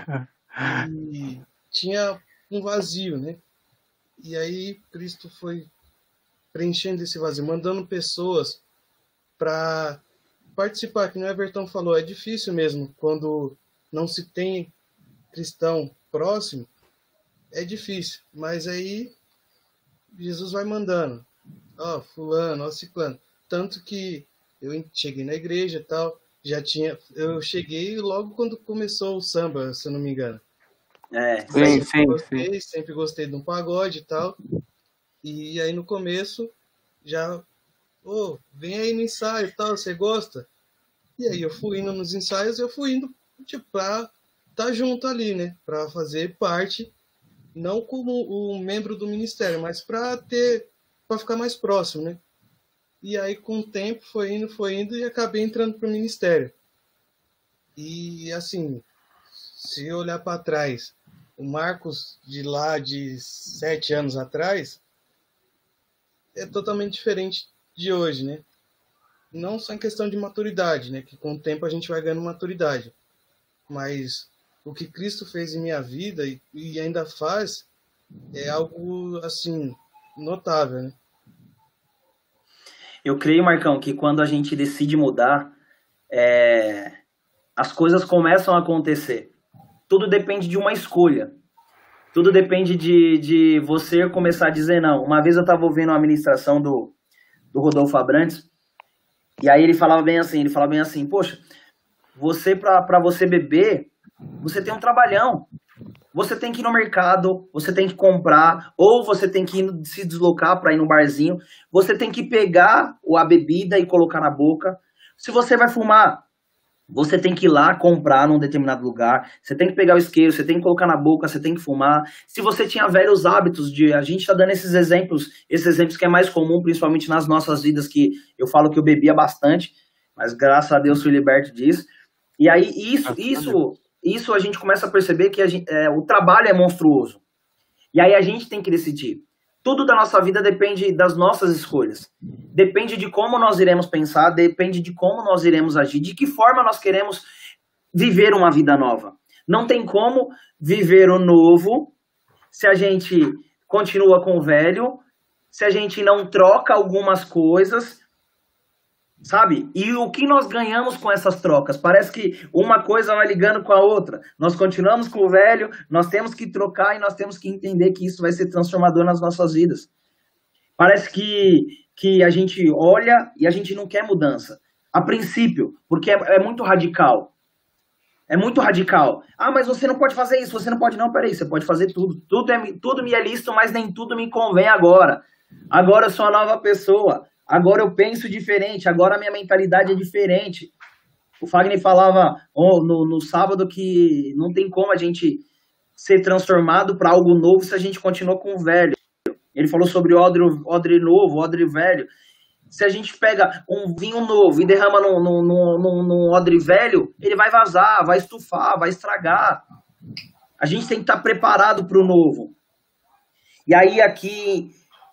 e tinha um vazio, né? E aí Cristo foi preenchendo esse vazio, mandando pessoas para participar, que o Everton falou, é difícil mesmo, quando não se tem cristão próximo, é difícil, mas aí Jesus vai mandando, ó, oh, fulano, ó, oh, ciclano, tanto que eu cheguei na igreja e tal, já tinha, eu cheguei logo quando começou o samba, se eu não me engano. É, sim, sempre sim, gostei, sim. sempre gostei de um pagode e tal, e aí no começo já, ô, oh, vem aí no ensaio e tal, você gosta? E aí eu fui indo nos ensaios, eu fui indo, tipo, pra estar junto ali, né? Pra fazer parte, não como um membro do ministério, mas pra ter, pra ficar mais próximo, né? E aí com o tempo foi indo, foi indo e acabei entrando pro ministério. E assim, se eu olhar para trás, o Marcos de lá de sete anos atrás é totalmente diferente de hoje, né? Não só em questão de maturidade, né? Que com o tempo a gente vai ganhando maturidade. Mas o que Cristo fez em minha vida e, e ainda faz é algo, assim, notável, né? Eu creio, Marcão, que quando a gente decide mudar, é... as coisas começam a acontecer. Tudo depende de uma escolha. Tudo depende de, de você começar a dizer não. Uma vez eu estava ouvindo uma ministração do, do Rodolfo Abrantes, e aí ele falava bem assim, ele falava bem assim, poxa, você, para você beber, você tem um trabalhão. Você tem que ir no mercado, você tem que comprar, ou você tem que ir, se deslocar para ir no barzinho, você tem que pegar a bebida e colocar na boca. Se você vai fumar, você tem que ir lá comprar num determinado lugar, você tem que pegar o isqueiro, você tem que colocar na boca, você tem que fumar. Se você tinha velhos hábitos de... A gente está dando esses exemplos, esses exemplos que é mais comum, principalmente nas nossas vidas, que eu falo que eu bebia bastante, mas graças a Deus fui liberto disso. E aí isso, isso, isso a gente começa a perceber que a gente, é, o trabalho é monstruoso. E aí a gente tem que decidir. Tudo da nossa vida depende das nossas escolhas. Depende de como nós iremos pensar, depende de como nós iremos agir, de que forma nós queremos viver uma vida nova. Não tem como viver o novo se a gente continua com o velho, se a gente não troca algumas coisas, sabe? E o que nós ganhamos com essas trocas? Parece que uma coisa vai ligando com a outra. Nós continuamos com o velho, nós temos que trocar e nós temos que entender que isso vai ser transformador nas nossas vidas. Parece que, que a gente olha e a gente não quer mudança. A princípio, porque é, é muito radical. É muito radical. Ah, mas você não pode fazer isso, você não pode... Não, peraí, você pode fazer tudo. Tudo, é, tudo me é lícito, mas nem tudo me convém agora. Agora eu sou uma nova pessoa. Agora eu penso diferente. Agora a minha mentalidade é diferente. O Fagner falava oh, no, no sábado que não tem como a gente ser transformado para algo novo se a gente continua com o velho. Ele falou sobre odre, odre novo, odre velho. Se a gente pega um vinho novo e derrama num, num, num, num odre velho, ele vai vazar, vai estufar, vai estragar. A gente tem que estar preparado para o novo. E aí aqui,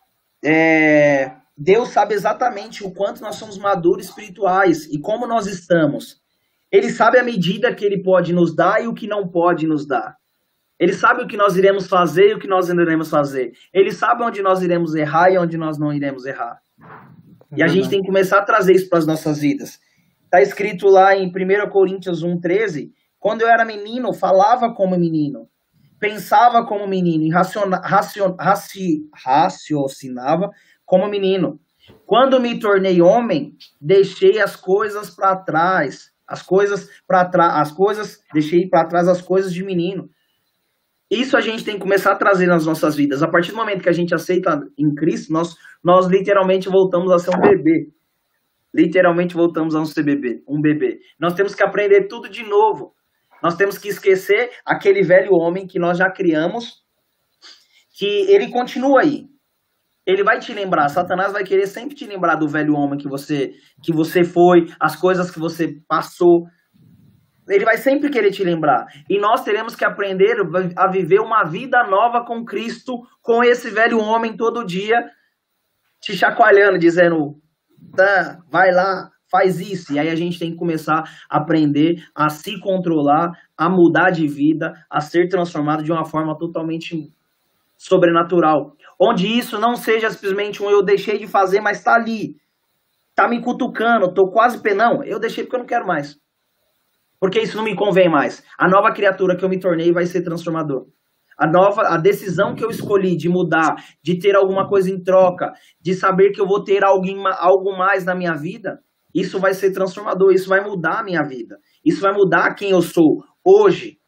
é, Deus sabe exatamente o quanto nós somos maduros espirituais e como nós estamos. Ele sabe a medida que ele pode nos dar e o que não pode nos dar. Ele sabe o que nós iremos fazer e o que nós não iremos fazer. Ele sabe onde nós iremos errar e onde nós não iremos errar. E a gente tem que começar a trazer isso para as nossas vidas. Está escrito lá em primeira Coríntios um, treze, quando eu era menino, falava como menino, pensava como menino e raciona, racion, raci, raciocinava como menino. Quando me tornei homem, deixei as coisas para trás, as coisas para trás, as coisas, deixei para trás as coisas de menino. Isso a gente tem que começar a trazer nas nossas vidas. A partir do momento que a gente aceita em Cristo, nós, nós literalmente voltamos a ser um bebê. Literalmente voltamos a ser bebê, um bebê. Nós temos que aprender tudo de novo. Nós temos que esquecer aquele velho homem que nós já criamos, que ele continua aí. Ele vai te lembrar, Satanás vai querer sempre te lembrar do velho homem que você, que você foi, as coisas que você passou. Ele vai sempre querer te lembrar. E nós teremos que aprender a viver uma vida nova com Cristo, com esse velho homem todo dia, te chacoalhando, dizendo, tá, vai lá, faz isso. E aí a gente tem que começar a aprender a se controlar, a mudar de vida, a ser transformado de uma forma totalmente sobrenatural. Onde isso não seja simplesmente um eu deixei de fazer, mas tá ali. Tá me cutucando, tô quase penão. Eu deixei porque eu não quero mais. Porque isso não me convém mais. A nova criatura que eu me tornei vai ser transformador. A nova, a decisão que eu escolhi de mudar, de ter alguma coisa em troca, de saber que eu vou ter algo, algo mais na minha vida, isso vai ser transformador, isso vai mudar a minha vida. Isso vai mudar quem eu sou hoje.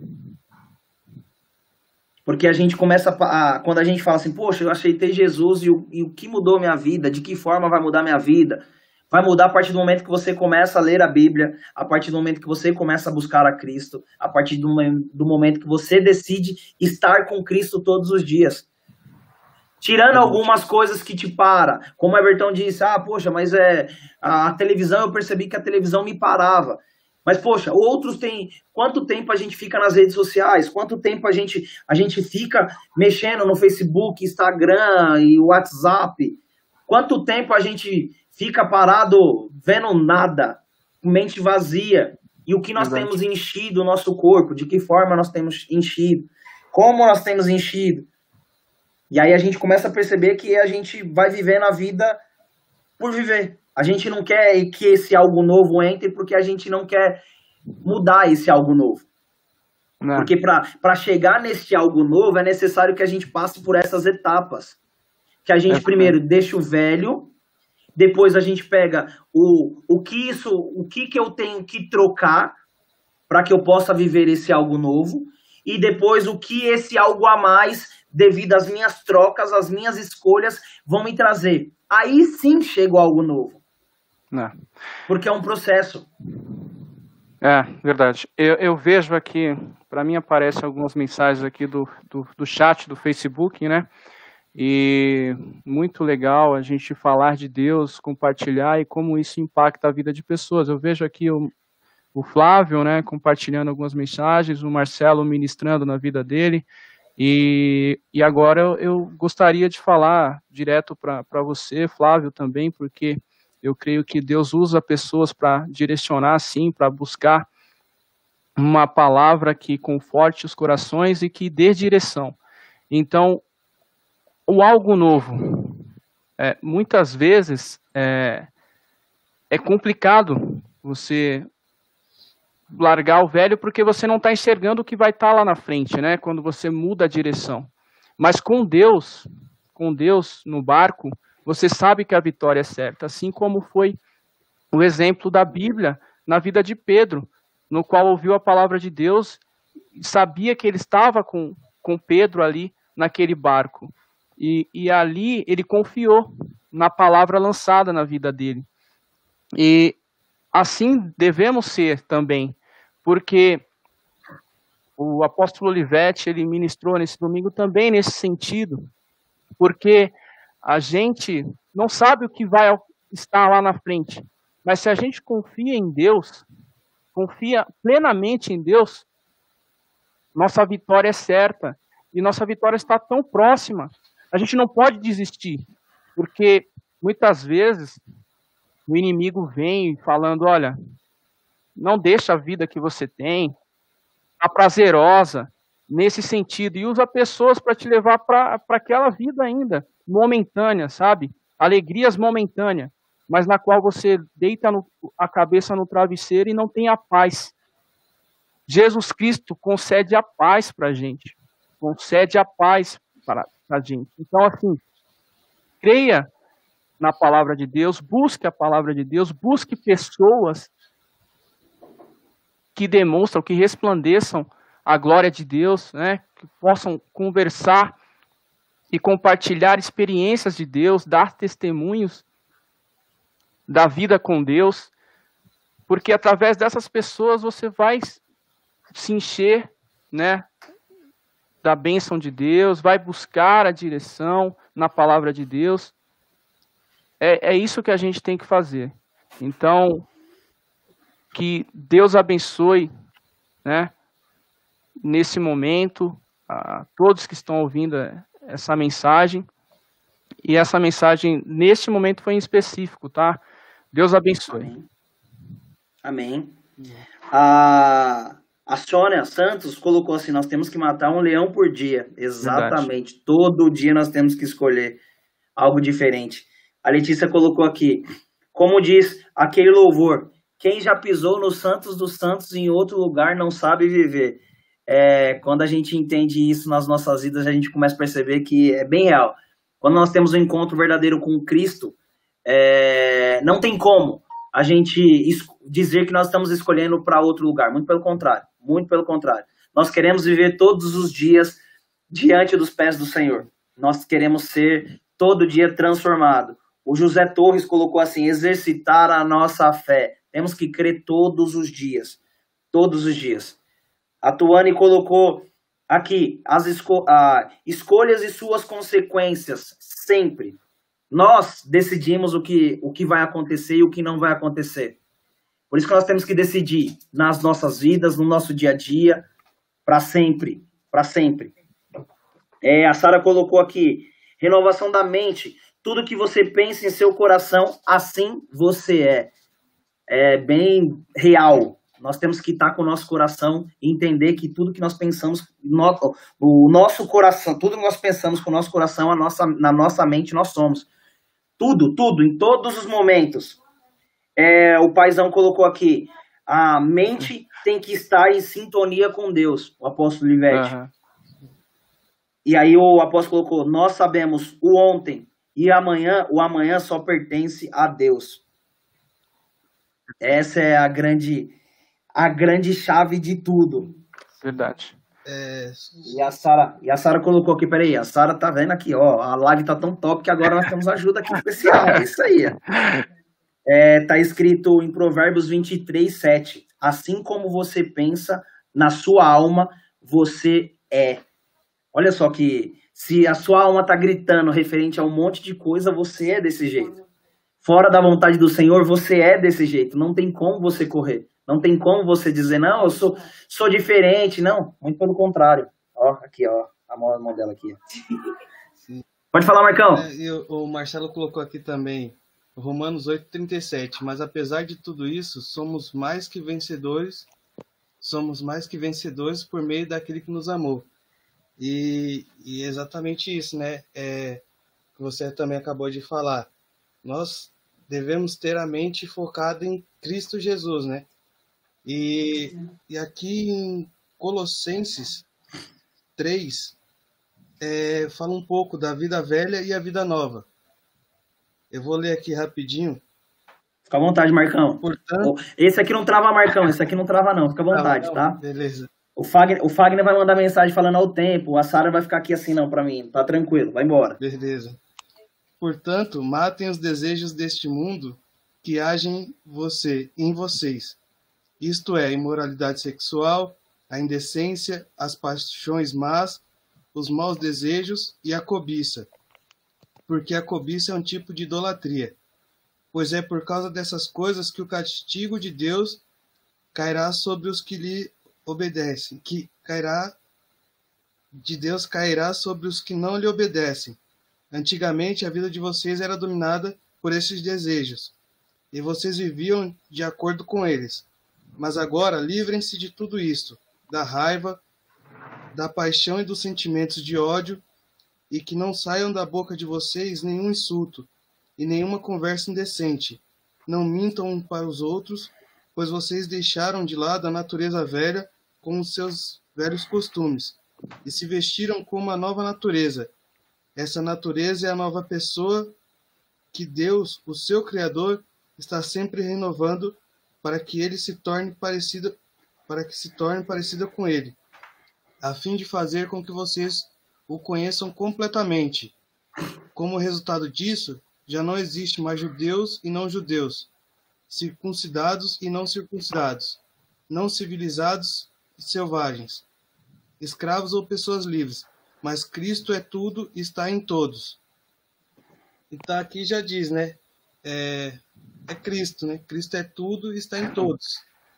Porque a gente começa a... Quando a gente fala assim, poxa, eu aceitei Jesus e o, e o que mudou minha vida? De que forma vai mudar minha vida? Vai mudar a partir do momento que você começa a ler a Bíblia, a partir do momento que você começa a buscar a Cristo, a partir do, do momento que você decide estar com Cristo todos os dias. Tirando algumas coisas que te param. Como o Everton disse, ah, poxa, mas é, a, a televisão, eu percebi que a televisão me parava. Mas, poxa, outros têm... Quanto tempo a gente fica nas redes sociais? Quanto tempo a gente, a gente fica mexendo no Facebook, Instagram e WhatsApp? Quanto tempo a gente... fica parado vendo nada, mente vazia. E o que nós Verdade. temos enchido o nosso corpo, de que forma nós temos enchido, como nós temos enchido. E aí a gente começa a perceber que a gente vai vivendo a vida por viver. A gente não quer que esse algo novo entre porque a gente não quer mudar esse algo novo. Não. Porque para chegar nesse algo novo é necessário que a gente passe por essas etapas. Que a gente é. primeiro deixa o velho, depois a gente pega o, o que isso, o que, que eu tenho que trocar para que eu possa viver esse algo novo, e depois o que esse algo a mais, devido às minhas trocas, às minhas escolhas, vão me trazer. Aí sim chega algo novo. Não. Porque é um processo. É, verdade. Eu, eu vejo aqui, para mim aparecem algumas mensagens aqui do, do, do chat do Facebook, né? E muito legal a gente falar de Deus, compartilhar e como isso impacta a vida de pessoas. Eu vejo aqui o, o Flávio, né, compartilhando algumas mensagens, o Marcelo ministrando na vida dele. E, e agora eu, eu gostaria de falar direto para você, Flávio, também, porque eu creio que Deus usa pessoas para direcionar, sim, para buscar uma palavra que conforte os corações e que dê direção. Então, o algo novo. É, muitas vezes é, é complicado você largar o velho porque você não está enxergando o que vai estar tá lá na frente, né? Quando você muda a direção. Mas com Deus, com Deus no barco, você sabe que a vitória é certa. Assim como foi o exemplo da Bíblia na vida de Pedro, no qual ouviu a palavra de Deus e sabia que ele estava com, com Pedro ali naquele barco. E, e ali ele confiou na palavra lançada na vida dele. E assim devemos ser também, porque o apóstolo Olivetti, ele ministrou nesse domingo também nesse sentido, porque a gente não sabe o que vai estar lá na frente, mas se a gente confia em Deus, confia plenamente em Deus, nossa vitória é certa, e nossa vitória está tão próxima, a gente não pode desistir, porque muitas vezes o inimigo vem falando, olha, não deixa a vida que você tem, a prazerosa, nesse sentido, e usa pessoas para te levar para aquela vida ainda, momentânea, sabe? Alegrias momentâneas, mas na qual você deita no, a cabeça no travesseiro e não tem a paz. Jesus Cristo concede a paz para a gente, concede a paz para a gente. Então, assim, creia na palavra de Deus, busque a palavra de Deus, busque pessoas que demonstram, que resplandeçam a glória de Deus, né? Que possam conversar e compartilhar experiências de Deus, dar testemunhos da vida com Deus, porque através dessas pessoas você vai se encher, né, da bênção de Deus, vai buscar a direção na palavra de Deus. É, é isso que a gente tem que fazer. Então, que Deus abençoe, né, nesse momento, a todos que estão ouvindo essa mensagem. E essa mensagem, neste momento, foi em específico, tá? Deus abençoe. Amém. Amém. A, a Sônia Santos colocou assim, nós temos que matar um leão por dia. Exatamente. Verdade. Todo dia nós temos que escolher algo diferente. A Letícia colocou aqui, como diz aquele louvor, quem já pisou nos santos dos santos em outro lugar não sabe viver. É, quando a gente entende isso nas nossas vidas, a gente começa a perceber que é bem real. Quando nós temos um encontro verdadeiro com Cristo, é, não tem como a gente dizer que nós estamos escolhendo para outro lugar. Muito pelo contrário, muito pelo contrário. Nós queremos viver todos os dias diante dos pés do Senhor. Nós queremos ser todo dia transformado. O José Torres colocou assim, exercitar a nossa fé. Temos que crer todos os dias. Todos os dias. A Tuane colocou aqui, as esco ah, escolhas e suas consequências, sempre. Nós decidimos o que, o que vai acontecer e o que não vai acontecer. Por isso que nós temos que decidir nas nossas vidas, no nosso dia a dia, para sempre, para sempre. É, a Sara colocou aqui, renovação da mente, tudo que você pensa em seu coração, assim você é. É bem real. Nós temos que estar com o nosso coração e entender que tudo que nós pensamos, no, o nosso coração, tudo que nós pensamos com o nosso coração, a nossa, na nossa mente nós somos. Tudo, tudo, em todos os momentos. É, o paizão colocou aqui, a mente tem que estar em sintonia com Deus, o apóstolo Livete. Uhum. E aí o apóstolo colocou, nós sabemos o ontem e amanhã, o amanhã só pertence a Deus. Essa é a grande, a grande chave de tudo. Verdade. É... E a Sara, e a Sara colocou aqui, peraí, a Sara tá vendo aqui, ó, a live tá tão top que agora nós temos ajuda aqui especial, é isso aí. É, tá escrito em Provérbios vinte e três, sete, assim como você pensa na sua alma, você é. Olha só que, se a sua alma tá gritando referente a um monte de coisa, você é desse jeito. Fora da vontade do Senhor, você é desse jeito, não tem como você correr. Não tem como você dizer, não, eu sou, sou diferente. Não, muito pelo contrário. Ó, aqui, ó, a mão dela aqui. Sim. Pode falar, Marcão. É, e o Marcelo colocou aqui também, Romanos oito, trinta e sete. Mas apesar de tudo isso, somos mais que vencedores, somos mais que vencedores por meio daquele que nos amou. E, e exatamente isso, né? É, que você também acabou de falar. Nós devemos ter a mente focada em Cristo Jesus, né? E, e aqui em Colossenses três, é, fala um pouco da vida velha e a vida nova. Eu vou ler aqui rapidinho. Fica à vontade, Marcão. Portanto, esse aqui não trava, Marcão. Esse aqui não trava, não. Fica à vontade, não, tá? Beleza. O Fagner, o Fagner vai mandar mensagem falando ao tempo. A Sara vai ficar aqui assim, não, pra mim. Tá tranquilo, vai embora. Beleza. Portanto, matem os desejos deste mundo que agem você, em vocês. Isto é, a imoralidade sexual, a indecência, as paixões más, os maus desejos e a cobiça. Porque a cobiça é um tipo de idolatria. Pois é por causa dessas coisas que o castigo de Deus cairá sobre os que lhe obedecem, que cairá de Deus cairá sobre os que não lhe obedecem. Antigamente a vida de vocês era dominada por esses desejos, e vocês viviam de acordo com eles. Mas agora livrem-se de tudo isto, da raiva, da paixão e dos sentimentos de ódio, e que não saiam da boca de vocês nenhum insulto e nenhuma conversa indecente. Não mintam um para os outros, pois vocês deixaram de lado a natureza velha com os seus velhos costumes, e se vestiram com uma nova natureza. Essa natureza é a nova pessoa que Deus, o seu Criador, está sempre renovando para que ele se torne parecida, para que se torne parecida com ele, a fim de fazer com que vocês o conheçam completamente. Como resultado disso, já não existe mais judeus e não judeus, circuncidados e não circuncidados, não civilizados e selvagens, escravos ou pessoas livres, mas Cristo é tudo e está em todos. Então aqui já diz, né? É, é Cristo, né? Cristo é tudo e está em todos.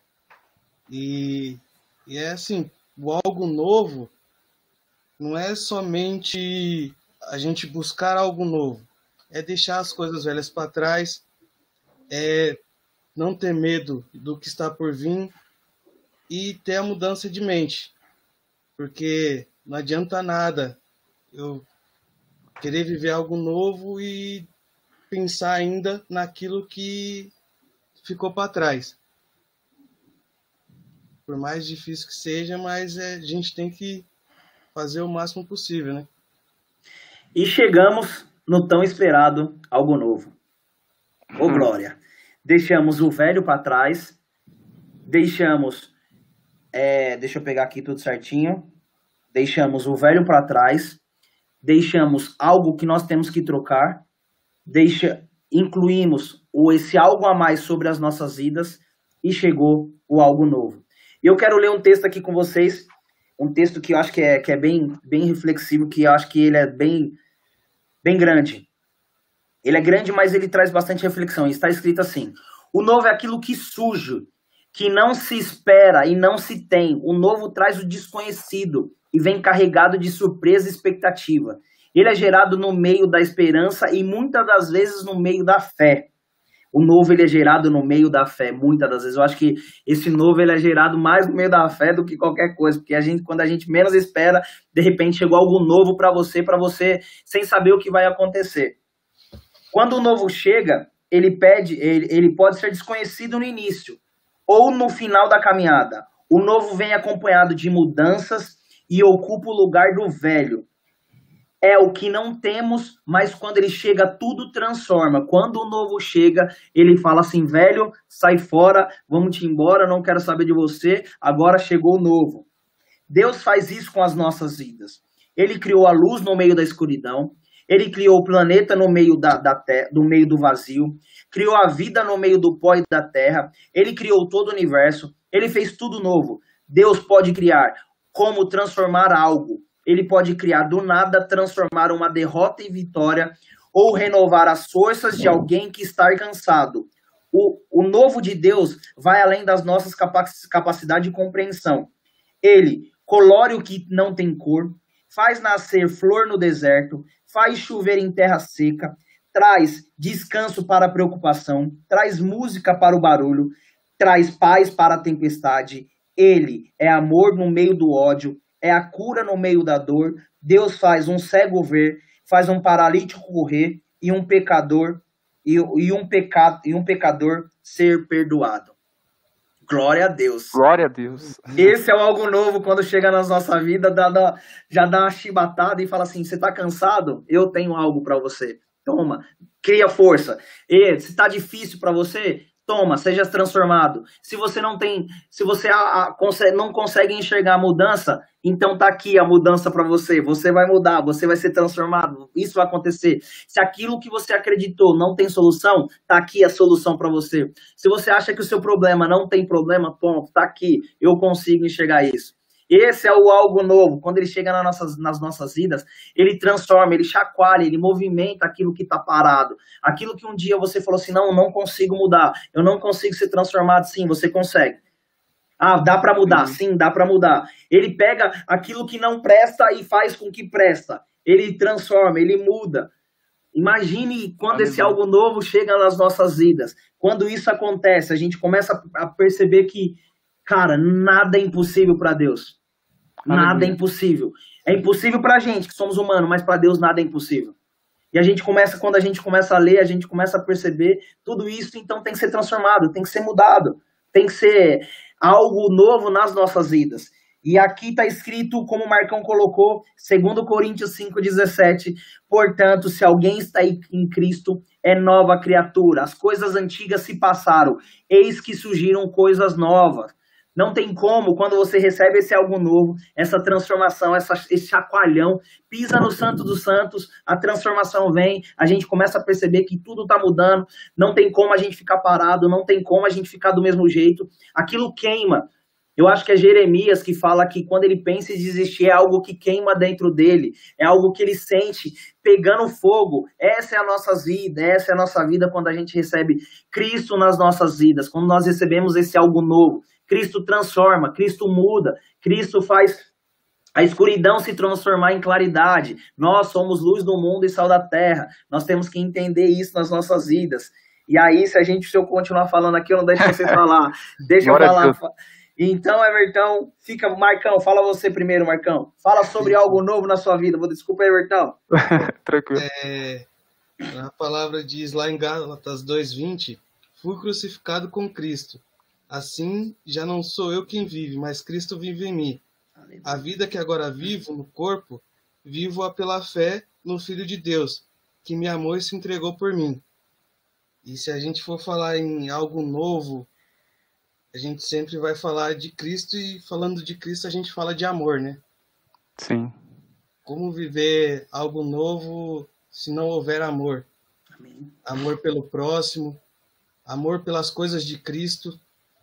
E, e é assim, o algo novo não é somente a gente buscar algo novo, é deixar as coisas velhas para trás, é não ter medo do que está por vir e ter a mudança de mente. Porque não adianta nada eu querer viver algo novo e pensar ainda naquilo que ficou para trás. Por mais difícil que seja, mas é, a gente tem que fazer o máximo possível, né? E chegamos no tão esperado algo novo. Ô glória! Deixamos o velho para trás, deixamos, é, deixa eu pegar aqui tudo certinho, deixamos o velho para trás, deixamos algo que nós temos que trocar, deixa, incluímos o, esse algo a mais sobre as nossas vidas e chegou o algo novo. E eu quero ler um texto aqui com vocês, um texto que eu acho que é, que é bem, bem reflexivo, que eu acho que ele é bem, bem grande. Ele é grande, mas ele traz bastante reflexão. E está escrito assim: o novo é aquilo que surge, que não se espera e não se tem. O novo traz o desconhecido e vem carregado de surpresa e expectativa. Ele é gerado no meio da esperança e muitas das vezes no meio da fé. O novo ele é gerado no meio da fé, muitas das vezes. Eu acho que esse novo ele é gerado mais no meio da fé do que qualquer coisa, porque a gente, quando a gente menos espera, de repente chegou algo novo para você, para você sem saber o que vai acontecer. Quando o novo chega, ele pede, ele, ele pode ser desconhecido no início ou no final da caminhada. O novo vem acompanhado de mudanças e ocupa o lugar do velho. É o que não temos, mas quando ele chega, tudo transforma. Quando o novo chega, ele fala assim: velho, sai fora, vamos te embora, não quero saber de você, agora chegou o novo. Deus faz isso com as nossas vidas. Ele criou a luz no meio da escuridão, ele criou o planeta no meio, da, da terra, no meio do vazio, criou a vida no meio do pó e da terra, ele criou todo o universo, ele fez tudo novo. Deus pode criar como transformar algo. Ele pode criar do nada, transformar uma derrota em vitória ou renovar as forças de alguém que está cansado. O, o novo de Deus vai além das nossas capacidades de compreensão. Ele colore o que não tem cor, faz nascer flor no deserto, faz chover em terra seca, traz descanso para a preocupação, traz música para o barulho, traz paz para a tempestade. Ele é amor no meio do ódio, é a cura no meio da dor. Deus faz um cego ver, faz um paralítico correr e um pecador e, e um pecado e um pecador ser perdoado. Glória a Deus. Glória a Deus. Esse é o algo novo quando chega na nossa vida, dá, dá, já dá uma chibatada e fala assim, você tá cansado? Eu tenho algo para você. Toma, cria força. E se tá difícil para você, toma, seja transformado. Se você não tem, se você a, a, consegue, não consegue enxergar a mudança, então tá aqui a mudança para você. Você vai mudar, você vai ser transformado. Isso vai acontecer. Se aquilo que você acreditou não tem solução, tá aqui a solução para você. Se você acha que o seu problema não tem problema, ponto, tá aqui. Eu consigo enxergar isso. Esse é o algo novo. Quando ele chega nas nossas, nas nossas vidas, ele transforma, ele chacoalha, ele movimenta aquilo que está parado. Aquilo que um dia você falou assim, não, não consigo mudar, eu não consigo ser transformado. Sim, você consegue. Ah, dá para mudar? Sim, dá para mudar. Ele pega aquilo que não presta e faz com que presta. Ele transforma, ele muda. Imagine quando esse algo novo chega nas nossas vidas. Quando isso acontece, a gente começa a perceber que, cara, nada é impossível para Deus. Nada é impossível. É impossível para a gente, que somos humanos, mas para Deus nada é impossível. E a gente começa, quando a gente começa a ler, a gente começa a perceber tudo isso, então tem que ser transformado, tem que ser mudado, tem que ser algo novo nas nossas vidas. E aqui está escrito, como o Marcão colocou, segundo Coríntios cinco, dezessete, portanto, se alguém está em Cristo, é nova criatura. As coisas antigas se passaram, eis que surgiram coisas novas. Não tem como, quando você recebe esse algo novo, essa transformação, essa, esse chacoalhão, pisa no Santo dos Santos, a transformação vem, a gente começa a perceber que tudo está mudando, não tem como a gente ficar parado, não tem como a gente ficar do mesmo jeito, aquilo queima. Eu acho que é Jeremias que fala que quando ele pensa em desistir é algo que queima dentro dele, é algo que ele sente pegando fogo. Essa é a nossa vida, essa é a nossa vida quando a gente recebe Cristo nas nossas vidas, quando nós recebemos esse algo novo. Cristo transforma, Cristo muda, Cristo faz a escuridão se transformar em claridade. Nós somos luz do mundo e sal da terra. Nós temos que entender isso nas nossas vidas. E aí, se a gente, se eu continuar falando aqui, eu não deixo você falar. Deixa eu falar. Então, Everton, fica, Marcão, fala você primeiro, Marcão. Fala sobre algo novo na sua vida. Vou desculpa, Everton. Tranquilo. É, a palavra diz lá em Gálatas dois, vinte, fui crucificado com Cristo. Assim, já não sou eu quem vive, mas Cristo vive em mim. A vida que agora vivo no corpo, vivo-a pela fé no Filho de Deus, que me amou e se entregou por mim. E se a gente for falar em algo novo, a gente sempre vai falar de Cristo, e falando de Cristo a gente fala de amor, né? Sim. Como viver algo novo se não houver amor? Amém. Amor pelo próximo, amor pelas coisas de Cristo.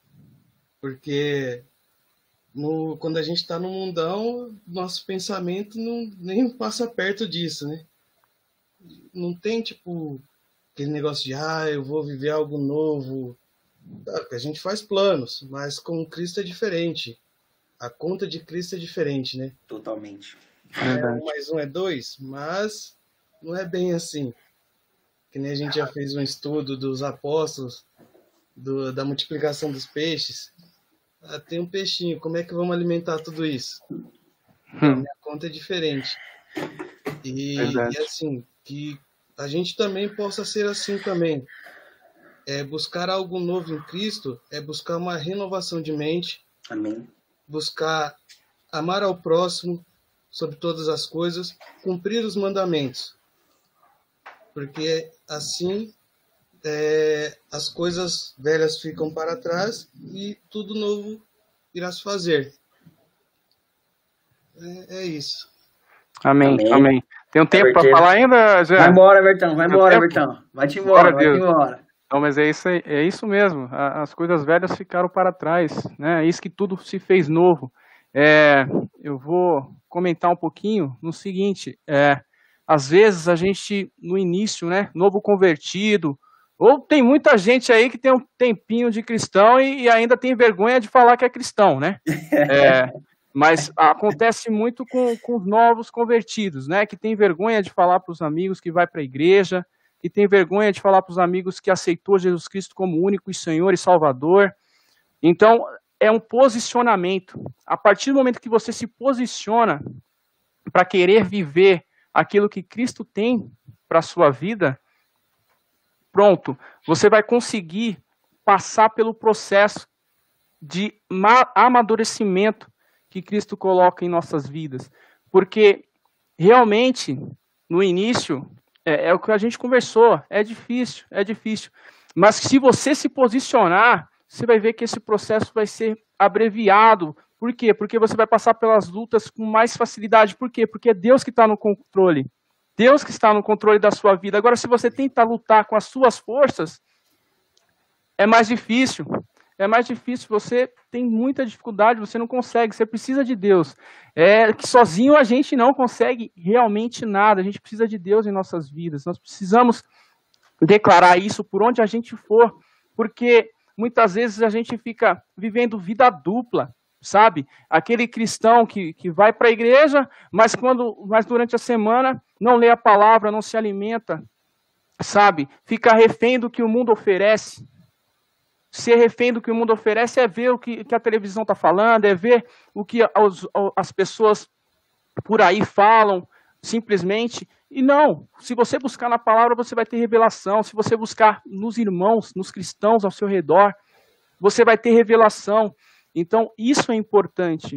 Porque no, quando a gente está no mundão, nosso pensamento não, nem passa perto disso, né? Não tem, tipo, aquele negócio de, ah, eu vou viver algo novo. Claro que a gente faz planos, mas com Cristo é diferente. A conta de Cristo é diferente, né? Totalmente. É, um mais um é dois, mas não é bem assim. Que nem a gente já fez um estudo dos apóstolos, do, da multiplicação dos peixes. Ah, tem um peixinho, como é que vamos alimentar tudo isso? Hum. A minha conta é diferente. E, e assim, que a gente também possa ser assim também. É buscar algo novo em Cristo, é buscar uma renovação de mente. Amém. Buscar amar ao próximo sobre todas as coisas, cumprir os mandamentos. Porque assim é, as coisas velhas ficam para trás e tudo novo irá se fazer. É, é isso. Amém, amém. amém. Tem um tempo para falar ainda, Zé? Vai embora, Everton, vai embora, Everton. Vai-te embora, vai-te embora. Não, mas é isso, aí, é isso mesmo. As coisas velhas ficaram para trás, né? É isso que tudo se fez novo. É, eu vou comentar um pouquinho no seguinte, é, às vezes a gente, no início, né, novo convertido, ou tem muita gente aí que tem um tempinho de cristão e, e ainda tem vergonha de falar que é cristão, né? É, mas acontece muito com, com os novos convertidos, né, que tem vergonha de falar para os amigos que vai para a igreja, que tem vergonha de falar para os amigos que aceitou Jesus Cristo como único e Senhor e Salvador. Então, é um posicionamento. A partir do momento que você se posiciona para querer viver aquilo que Cristo tem para a sua vida, pronto, você vai conseguir passar pelo processo de amadurecimento que Cristo coloca em nossas vidas. Porque, realmente, no início, é, é o que a gente conversou, é difícil, é difícil. Mas se você se posicionar, você vai ver que esse processo vai ser abreviado. Por quê? Porque você vai passar pelas lutas com mais facilidade. Por quê? Porque é Deus que está no controle. Deus que está no controle da sua vida. Agora, se você tenta lutar com as suas forças, é mais difícil. É mais difícil, você tem muita dificuldade, você não consegue, você precisa de Deus. É que sozinho a gente não consegue realmente nada, a gente precisa de Deus em nossas vidas. Nós precisamos declarar isso por onde a gente for, porque muitas vezes a gente fica vivendo vida dupla, sabe? Aquele cristão que, que vai para a igreja, mas, quando, mas durante a semana não lê a palavra, não se alimenta, sabe? Fica refém do que o mundo oferece. Ser refém do que o mundo oferece é ver o que, que a televisão está falando, é ver o que as, as pessoas por aí falam, simplesmente. E não, se você buscar na palavra, você vai ter revelação. Se você buscar nos irmãos, nos cristãos ao seu redor, você vai ter revelação. Então, isso é importante.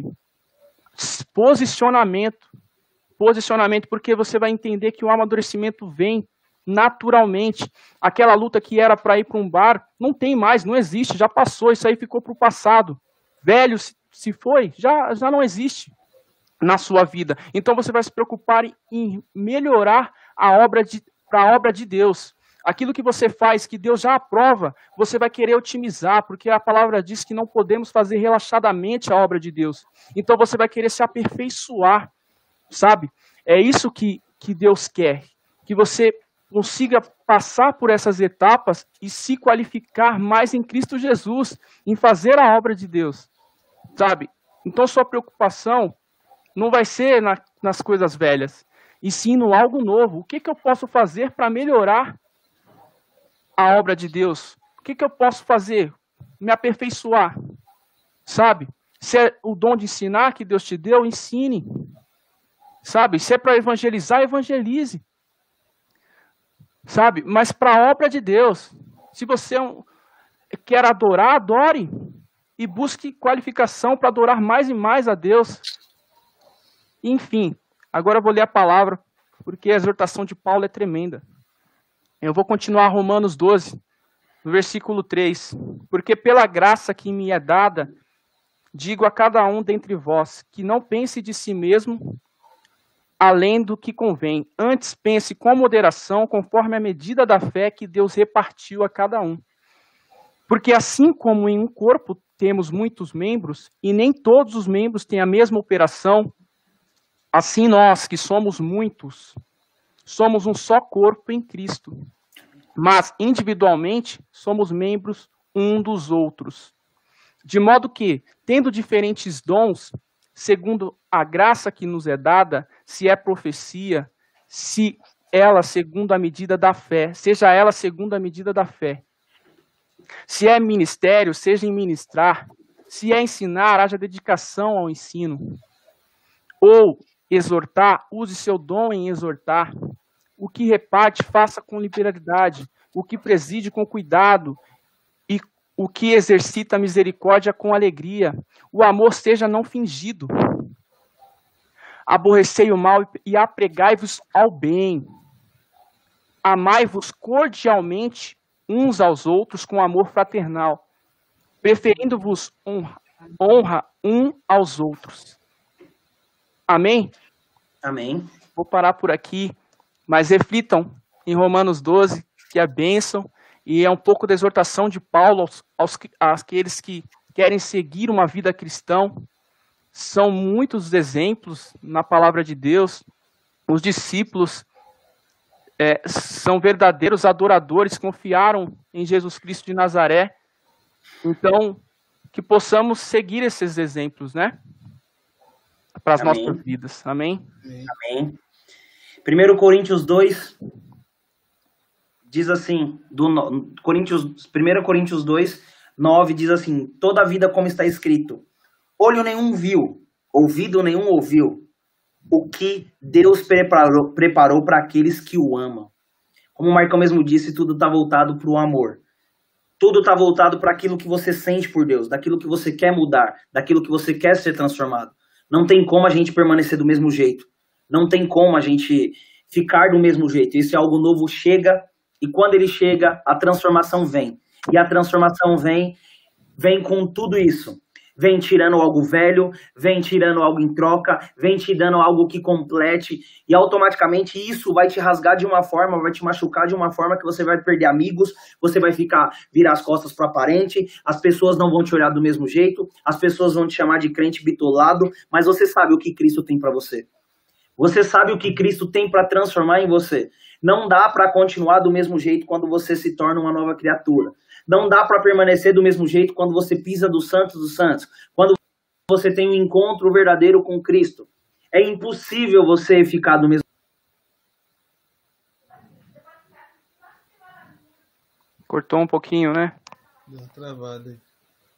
Posicionamento. Posicionamento, porque você vai entender que o amadurecimento vem naturalmente. Aquela luta que era para ir para um bar, não tem mais, não existe, já passou, isso aí ficou para o passado. Velho, se, se foi, já, já não existe na sua vida. Então você vai se preocupar em melhorar a obra de, a obra de Deus. Aquilo que você faz, que Deus já aprova, você vai querer otimizar, porque a palavra diz que não podemos fazer relaxadamente a obra de Deus. Então você vai querer se aperfeiçoar, sabe? É isso que, que Deus quer, que você consiga passar por essas etapas e se qualificar mais em Cristo Jesus, em fazer a obra de Deus, sabe? Então sua preocupação não vai ser na, nas coisas velhas, e sim no algo novo. O que, que eu posso fazer para melhorar a obra de Deus? O que, que eu posso fazer? Me aperfeiçoar, sabe? Se é o dom de ensinar que Deus te deu, ensine, sabe? Se é para evangelizar, evangelize. Sabe? Mas para a obra de Deus. Se você quer adorar, adore. E busque qualificação para adorar mais e mais a Deus. Enfim, agora eu vou ler a palavra, porque a exortação de Paulo é tremenda. Eu vou continuar Romanos doze, no versículo três. Porque pela graça que me é dada, digo a cada um dentre vós, que não pense de si mesmo além do que convém. Antes pense com moderação, conforme a medida da fé que Deus repartiu a cada um. Porque assim como em um corpo temos muitos membros, e nem todos os membros têm a mesma operação, assim nós, que somos muitos, somos um só corpo em Cristo. Mas, individualmente, somos membros um dos outros. De modo que, tendo diferentes dons, segundo a graça que nos é dada, se é profecia, se ela segundo a medida da fé, seja ela segundo a medida da fé. Se é ministério, seja em ministrar. Se é ensinar, haja dedicação ao ensino. Ou exortar, use seu dom em exortar. O que reparte, faça com liberalidade. O que preside, com cuidado. E o que exercita a misericórdia, com alegria. O amor seja não fingido. Aborrecei o mal e apregai-vos ao bem. Amai-vos cordialmente uns aos outros com amor fraternal, preferindo-vos honra, honra um aos outros. Amém? Amém. Vou parar por aqui, mas reflitam em Romanos doze, que é bênção, e é um pouco da exortação de Paulo aos, aos àqueles que querem seguir uma vida cristã. São muitos exemplos na palavra de Deus. Os discípulos é, são verdadeiros adoradores, confiaram em Jesus Cristo de Nazaré. Então, que possamos seguir esses exemplos, né? Para as Amém. nossas vidas. Amém? Amém. primeiro Coríntios dois diz assim, do, Coríntios, primeiro Coríntios dois, nove diz assim, toda a vida como está escrito, olho nenhum viu, ouvido nenhum ouviu, o que Deus preparou, preparou para aqueles que o amam. Como o Marcão mesmo disse, tudo está voltado para o amor. Tudo está voltado para aquilo que você sente por Deus, daquilo que você quer mudar, daquilo que você quer ser transformado. Não tem como a gente permanecer do mesmo jeito. Não tem como a gente ficar do mesmo jeito. Esse algo novo chega e quando ele chega, a transformação vem. E a transformação vem, vem com tudo isso. Vem tirando algo velho, vem tirando algo em troca, vem te dando algo que complete, e automaticamente isso vai te rasgar de uma forma, vai te machucar de uma forma que você vai perder amigos, você vai ficar, virar as costas para parente, as pessoas não vão te olhar do mesmo jeito, as pessoas vão te chamar de crente bitolado, mas você sabe o que Cristo tem para você. Você sabe o que Cristo tem para transformar em você. Não dá para continuar do mesmo jeito quando você se torna uma nova criatura. Não dá para permanecer do mesmo jeito quando você pisa dos santos dos santos. Quando você tem um encontro verdadeiro com Cristo. É impossível você ficar do mesmo. Cortou um pouquinho, né? Deu uma travada aí.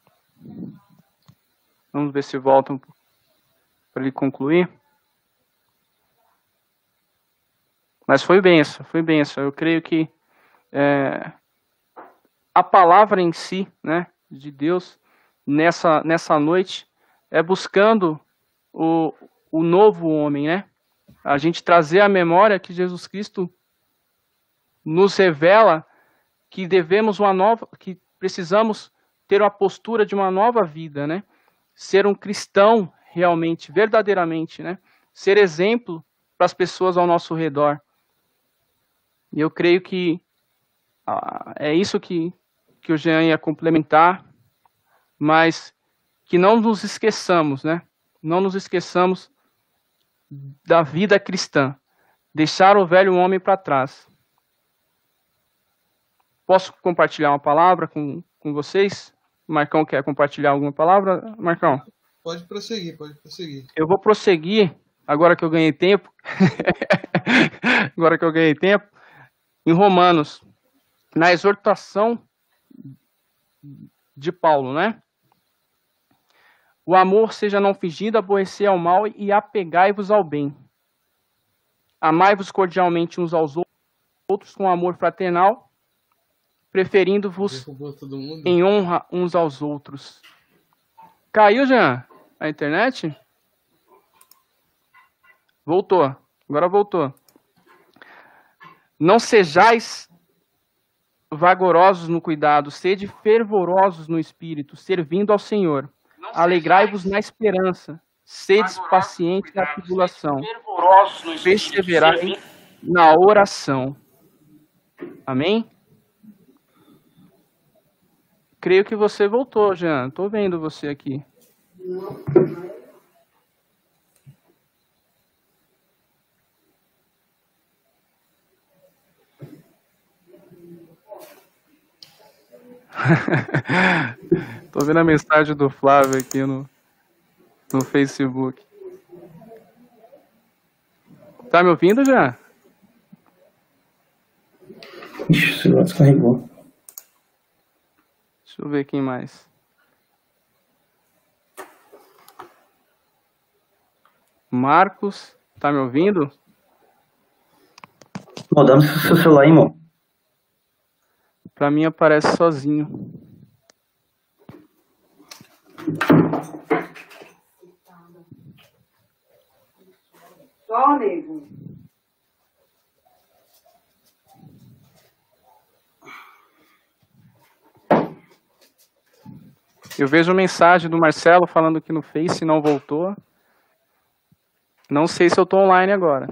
Vamos ver se voltam para ele concluir. Mas foi benção, foi benção. Eu creio que é, a palavra em si, né, de Deus, nessa, nessa noite, é buscando o, o novo homem, né? A gente trazer à memória que Jesus Cristo nos revela que devemos uma nova, que precisamos ter uma postura de uma nova vida, né? Ser um cristão realmente, verdadeiramente, né? Ser exemplo para as pessoas ao nosso redor. E eu creio que ah, é isso que, que o Jean ia complementar, mas que não nos esqueçamos, né? Não nos esqueçamos da vida cristã. Deixar o velho homem para trás. Posso compartilhar uma palavra com, com vocês? O Marcão quer compartilhar alguma palavra? Marcão? Pode prosseguir, pode prosseguir. Eu vou prosseguir, agora que eu ganhei tempo. agora que eu ganhei tempo. Em Romanos, na exortação de Paulo, né? O amor seja não fingido, aborrecer ao mal e apegai-vos ao bem. Amai-vos cordialmente uns aos outros com amor fraternal, preferindo-vos em honra uns aos outros. Caiu, Jean, a internet? Voltou, agora voltou. Não sejais vagarosos no cuidado, sede fervorosos no espírito, servindo ao Senhor. Alegrai-vos na esperança, sedes pacientes na tribulação, perseverai na oração. Amém? Creio que você voltou, Jean. Estou vendo você aqui. Tô vendo a mensagem do Flávio aqui no, no Facebook. Tá me ouvindo já? Ixi, o celular descarregou. Deixa eu ver quem mais. Marcos, tá me ouvindo? Rodando seu celular aí, irmão. Pra mim aparece sozinho. Só, nego. Eu vejo mensagem do Marcelo falando que no Face não voltou. Não sei se eu tô online agora.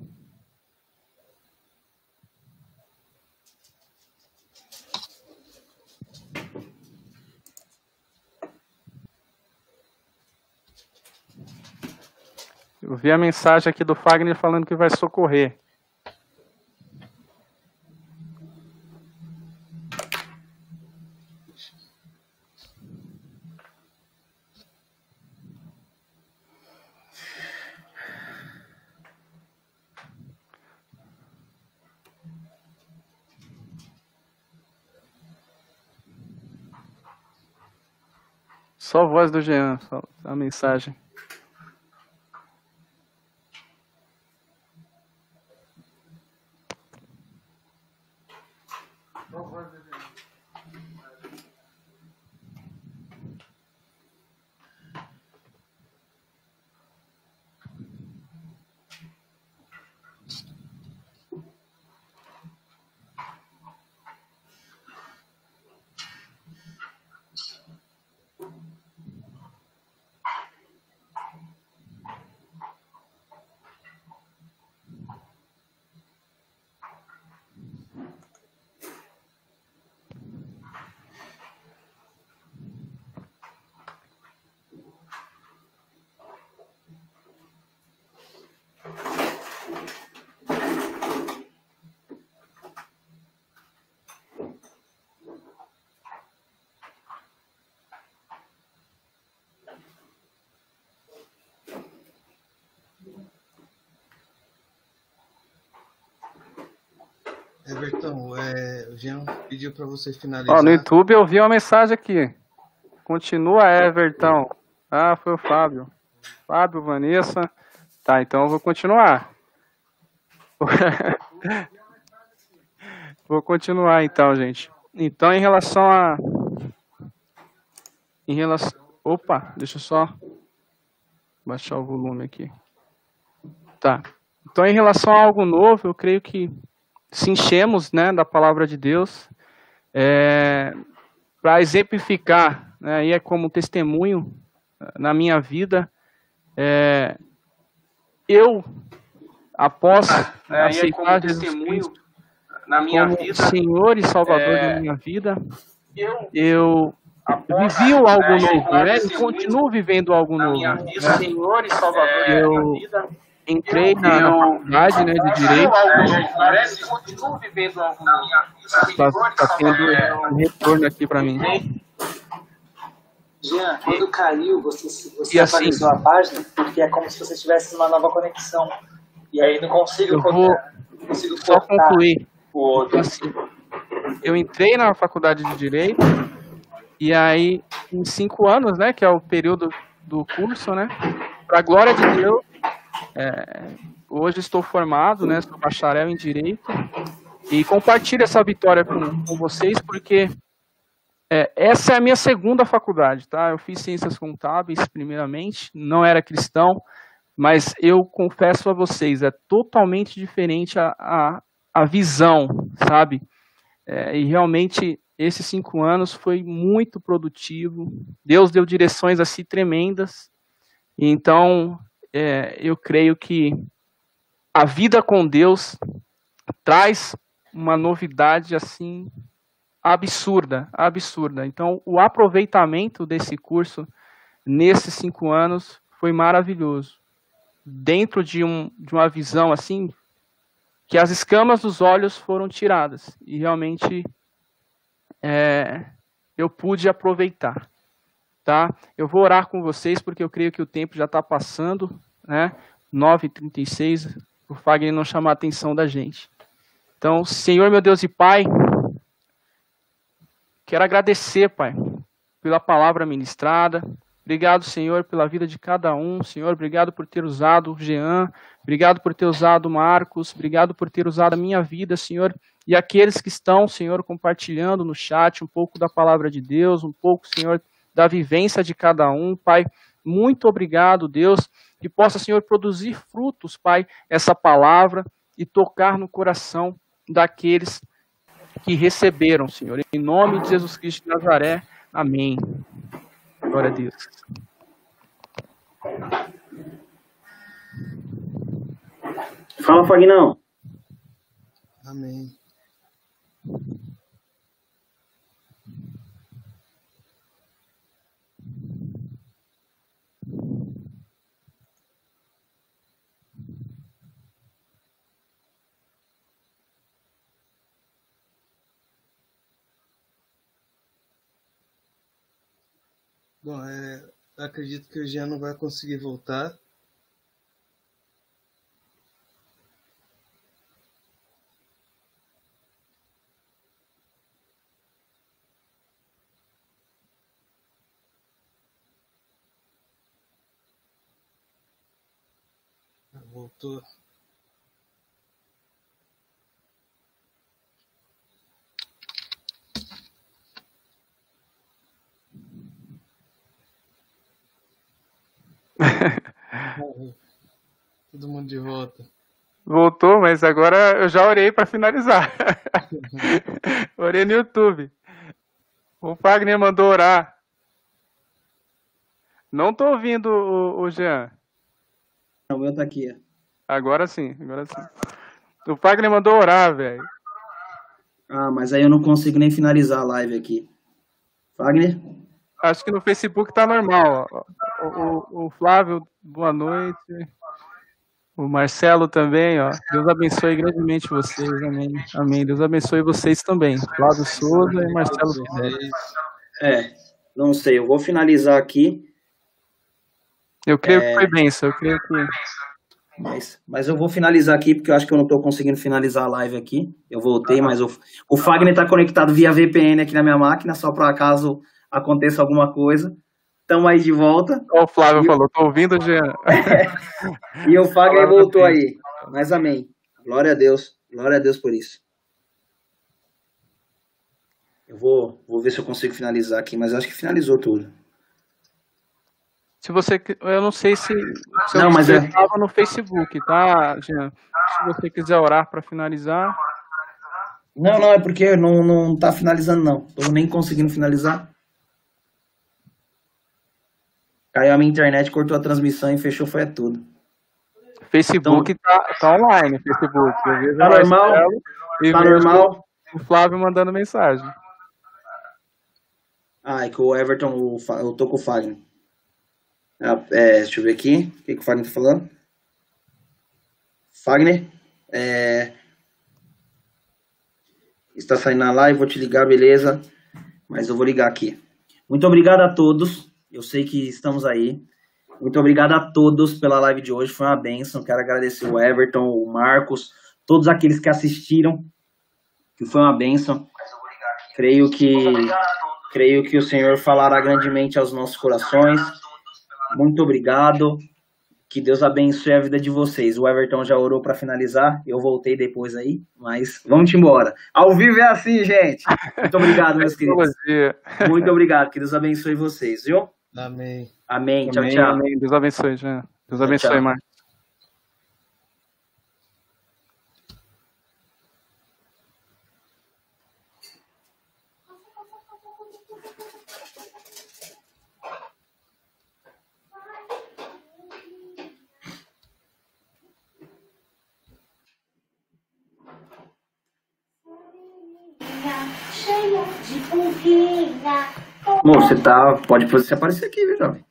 Eu vi a mensagem aqui do Fagner falando que vai socorrer. só a voz do Jean, só a mensagem. Everton, é, o Jean pediu para você finalizar. Ó, no YouTube eu vi uma mensagem aqui. Continua, Everton. Ah, foi o Fábio. Fábio, Vanessa. Tá, então eu vou continuar. Vou continuar então, gente. Então, em relação a... Em relação... Opa, deixa eu só baixar o volume aqui. Tá. Então, em relação a algo novo, eu creio que se enchemos, né, da palavra de Deus, é, para exemplificar, né, e é como testemunho na minha vida, é, eu, após é, aceitar é Jesus Cristo na minha como vida, Senhor e Salvador é, da minha vida, eu, eu após, vivi algo é, novo, né, e continuo vivendo algo novo. Vida, né? Senhor e Salvador é, da minha vida. Entrei eu, na, na faculdade, né, de Direito. Continuo vivendo algo na minha vida. Está tá tendo um retorno aqui para mim. Jean, quando caiu, você, você atualizou assim, a página, porque é como se você tivesse uma nova conexão. E aí não consigo, eu vou não consigo só concluir. O outro. Assim, eu entrei na faculdade de Direito, e aí, em cinco anos, né, que é o período do curso, né, para a glória de Deus, É, hoje estou formado, né, sou bacharel em Direito e compartilho essa vitória com, com vocês porque é, essa é a minha segunda faculdade, tá? Eu fiz Ciências Contábeis primeiramente, não era cristão, mas eu confesso a vocês, é totalmente diferente a, a, a visão, sabe? É, e realmente esses cinco anos foi muito produtivo, Deus deu direções assim tremendas, e então... É, eu creio que a vida com Deus traz uma novidade assim absurda, absurda. Então, o aproveitamento desse curso nesses cinco anos foi maravilhoso. Dentro de, um, de uma visão assim, que as escamas dos olhos foram tiradas e realmente é, eu pude aproveitar. Tá? Eu vou orar com vocês porque eu creio que o tempo já está passando, né? nove e trinta e seis, o Fagner não chamar a atenção da gente. Então, Senhor, meu Deus e Pai, quero agradecer, Pai, pela palavra ministrada. Obrigado, Senhor, pela vida de cada um. Senhor, obrigado por ter usado o Jean, obrigado por ter usado o Marcos, obrigado por ter usado a minha vida, Senhor, e aqueles que estão, Senhor, compartilhando no chat um pouco da palavra de Deus, um pouco, Senhor, da vivência de cada um, Pai, muito obrigado, Deus, que possa, Senhor, produzir frutos, Pai, essa palavra e tocar no coração daqueles que receberam, Senhor, em nome de Jesus Cristo de Nazaré, amém. Glória a Deus. Fala, Fagnão. Amém. Bom, é, acredito que o Jean não vai conseguir voltar. Voltou. Todo mundo de volta. Voltou, mas agora eu já orei para finalizar. Orei no YouTube. O Fagner mandou orar. Não tô ouvindo o, o Jean. O meu tá aqui. Agora sim, agora sim. O Fagner mandou orar, velho. Ah, mas aí eu não consigo nem finalizar a live aqui. Fagner? Acho que no Facebook tá normal. Ó. O, o, o Flávio, boa noite. O Marcelo também, ó. Deus abençoe grandemente vocês, amém. Amém. Deus abençoe vocês também. Flávio Souza e Marcelo Fidel. É, não sei, eu vou finalizar aqui. Eu creio é... que foi bênção, eu creio que... Mas, mas eu vou finalizar aqui, porque eu acho que eu não tô conseguindo finalizar a live aqui. Eu voltei, mas o, o Fagner tá conectado via V P N aqui na minha máquina, só para caso aconteça alguma coisa. Tamo aí de volta. Ó, o Flávio e falou, tô ouvindo, Jean. É, e o Fagner voltou aí. Mas amém. Glória a Deus. Glória a Deus por isso. Eu vou, vou ver se eu consigo finalizar aqui, mas acho que finalizou tudo. Se você... Eu não sei se... se não, eu mas é... estava no Facebook, tá, Jean? Se você quiser orar para finalizar... Não, não, é porque não, não tá finalizando, não. Tô nem conseguindo finalizar. Caiu a minha internet, cortou a transmissão e fechou, foi tudo. Facebook então, tá, tá online, Facebook. Eu vejo tá normal? E tá normal? O Flávio mandando mensagem. Ah, é que o Everton, o, eu tô com o Fagner. É, deixa eu ver aqui. O que, que o Fagner tá falando? Fagner, é... está saindo na live, vou te ligar, beleza? Mas eu vou ligar aqui. Muito obrigado a todos. Eu sei que estamos aí. Muito obrigado a todos pela live de hoje. Foi uma bênção. Quero agradecer o Everton, o Marcos, todos aqueles que assistiram, que foi uma bênção. Creio que, creio que o Senhor falará grandemente aos nossos corações. Muito obrigado. Que Deus abençoe a vida de vocês. O Everton já orou para finalizar. Eu voltei depois aí, mas vamos embora. Ao vivo é assim, gente. Muito obrigado, meus queridos. Muito obrigado. Que Deus abençoe vocês, viu? Amém. Amém. Tchau, amém, tchau. Amém. Deus abençoe, Jean. Deus abençoe, Marcos. Cheia de polvinha. Amor, você tá. Pode você aparecer aqui, viu, jovem?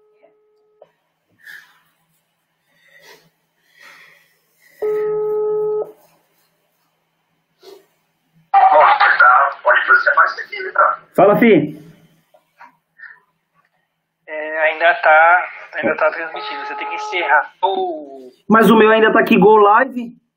Amor, você tá. Pode você aparecer aqui, viu, jovem? Fala, fi. É, ainda tá. Ainda tá transmitindo. Você tem que encerrar o. Mas o meu ainda tá aqui, Go Live.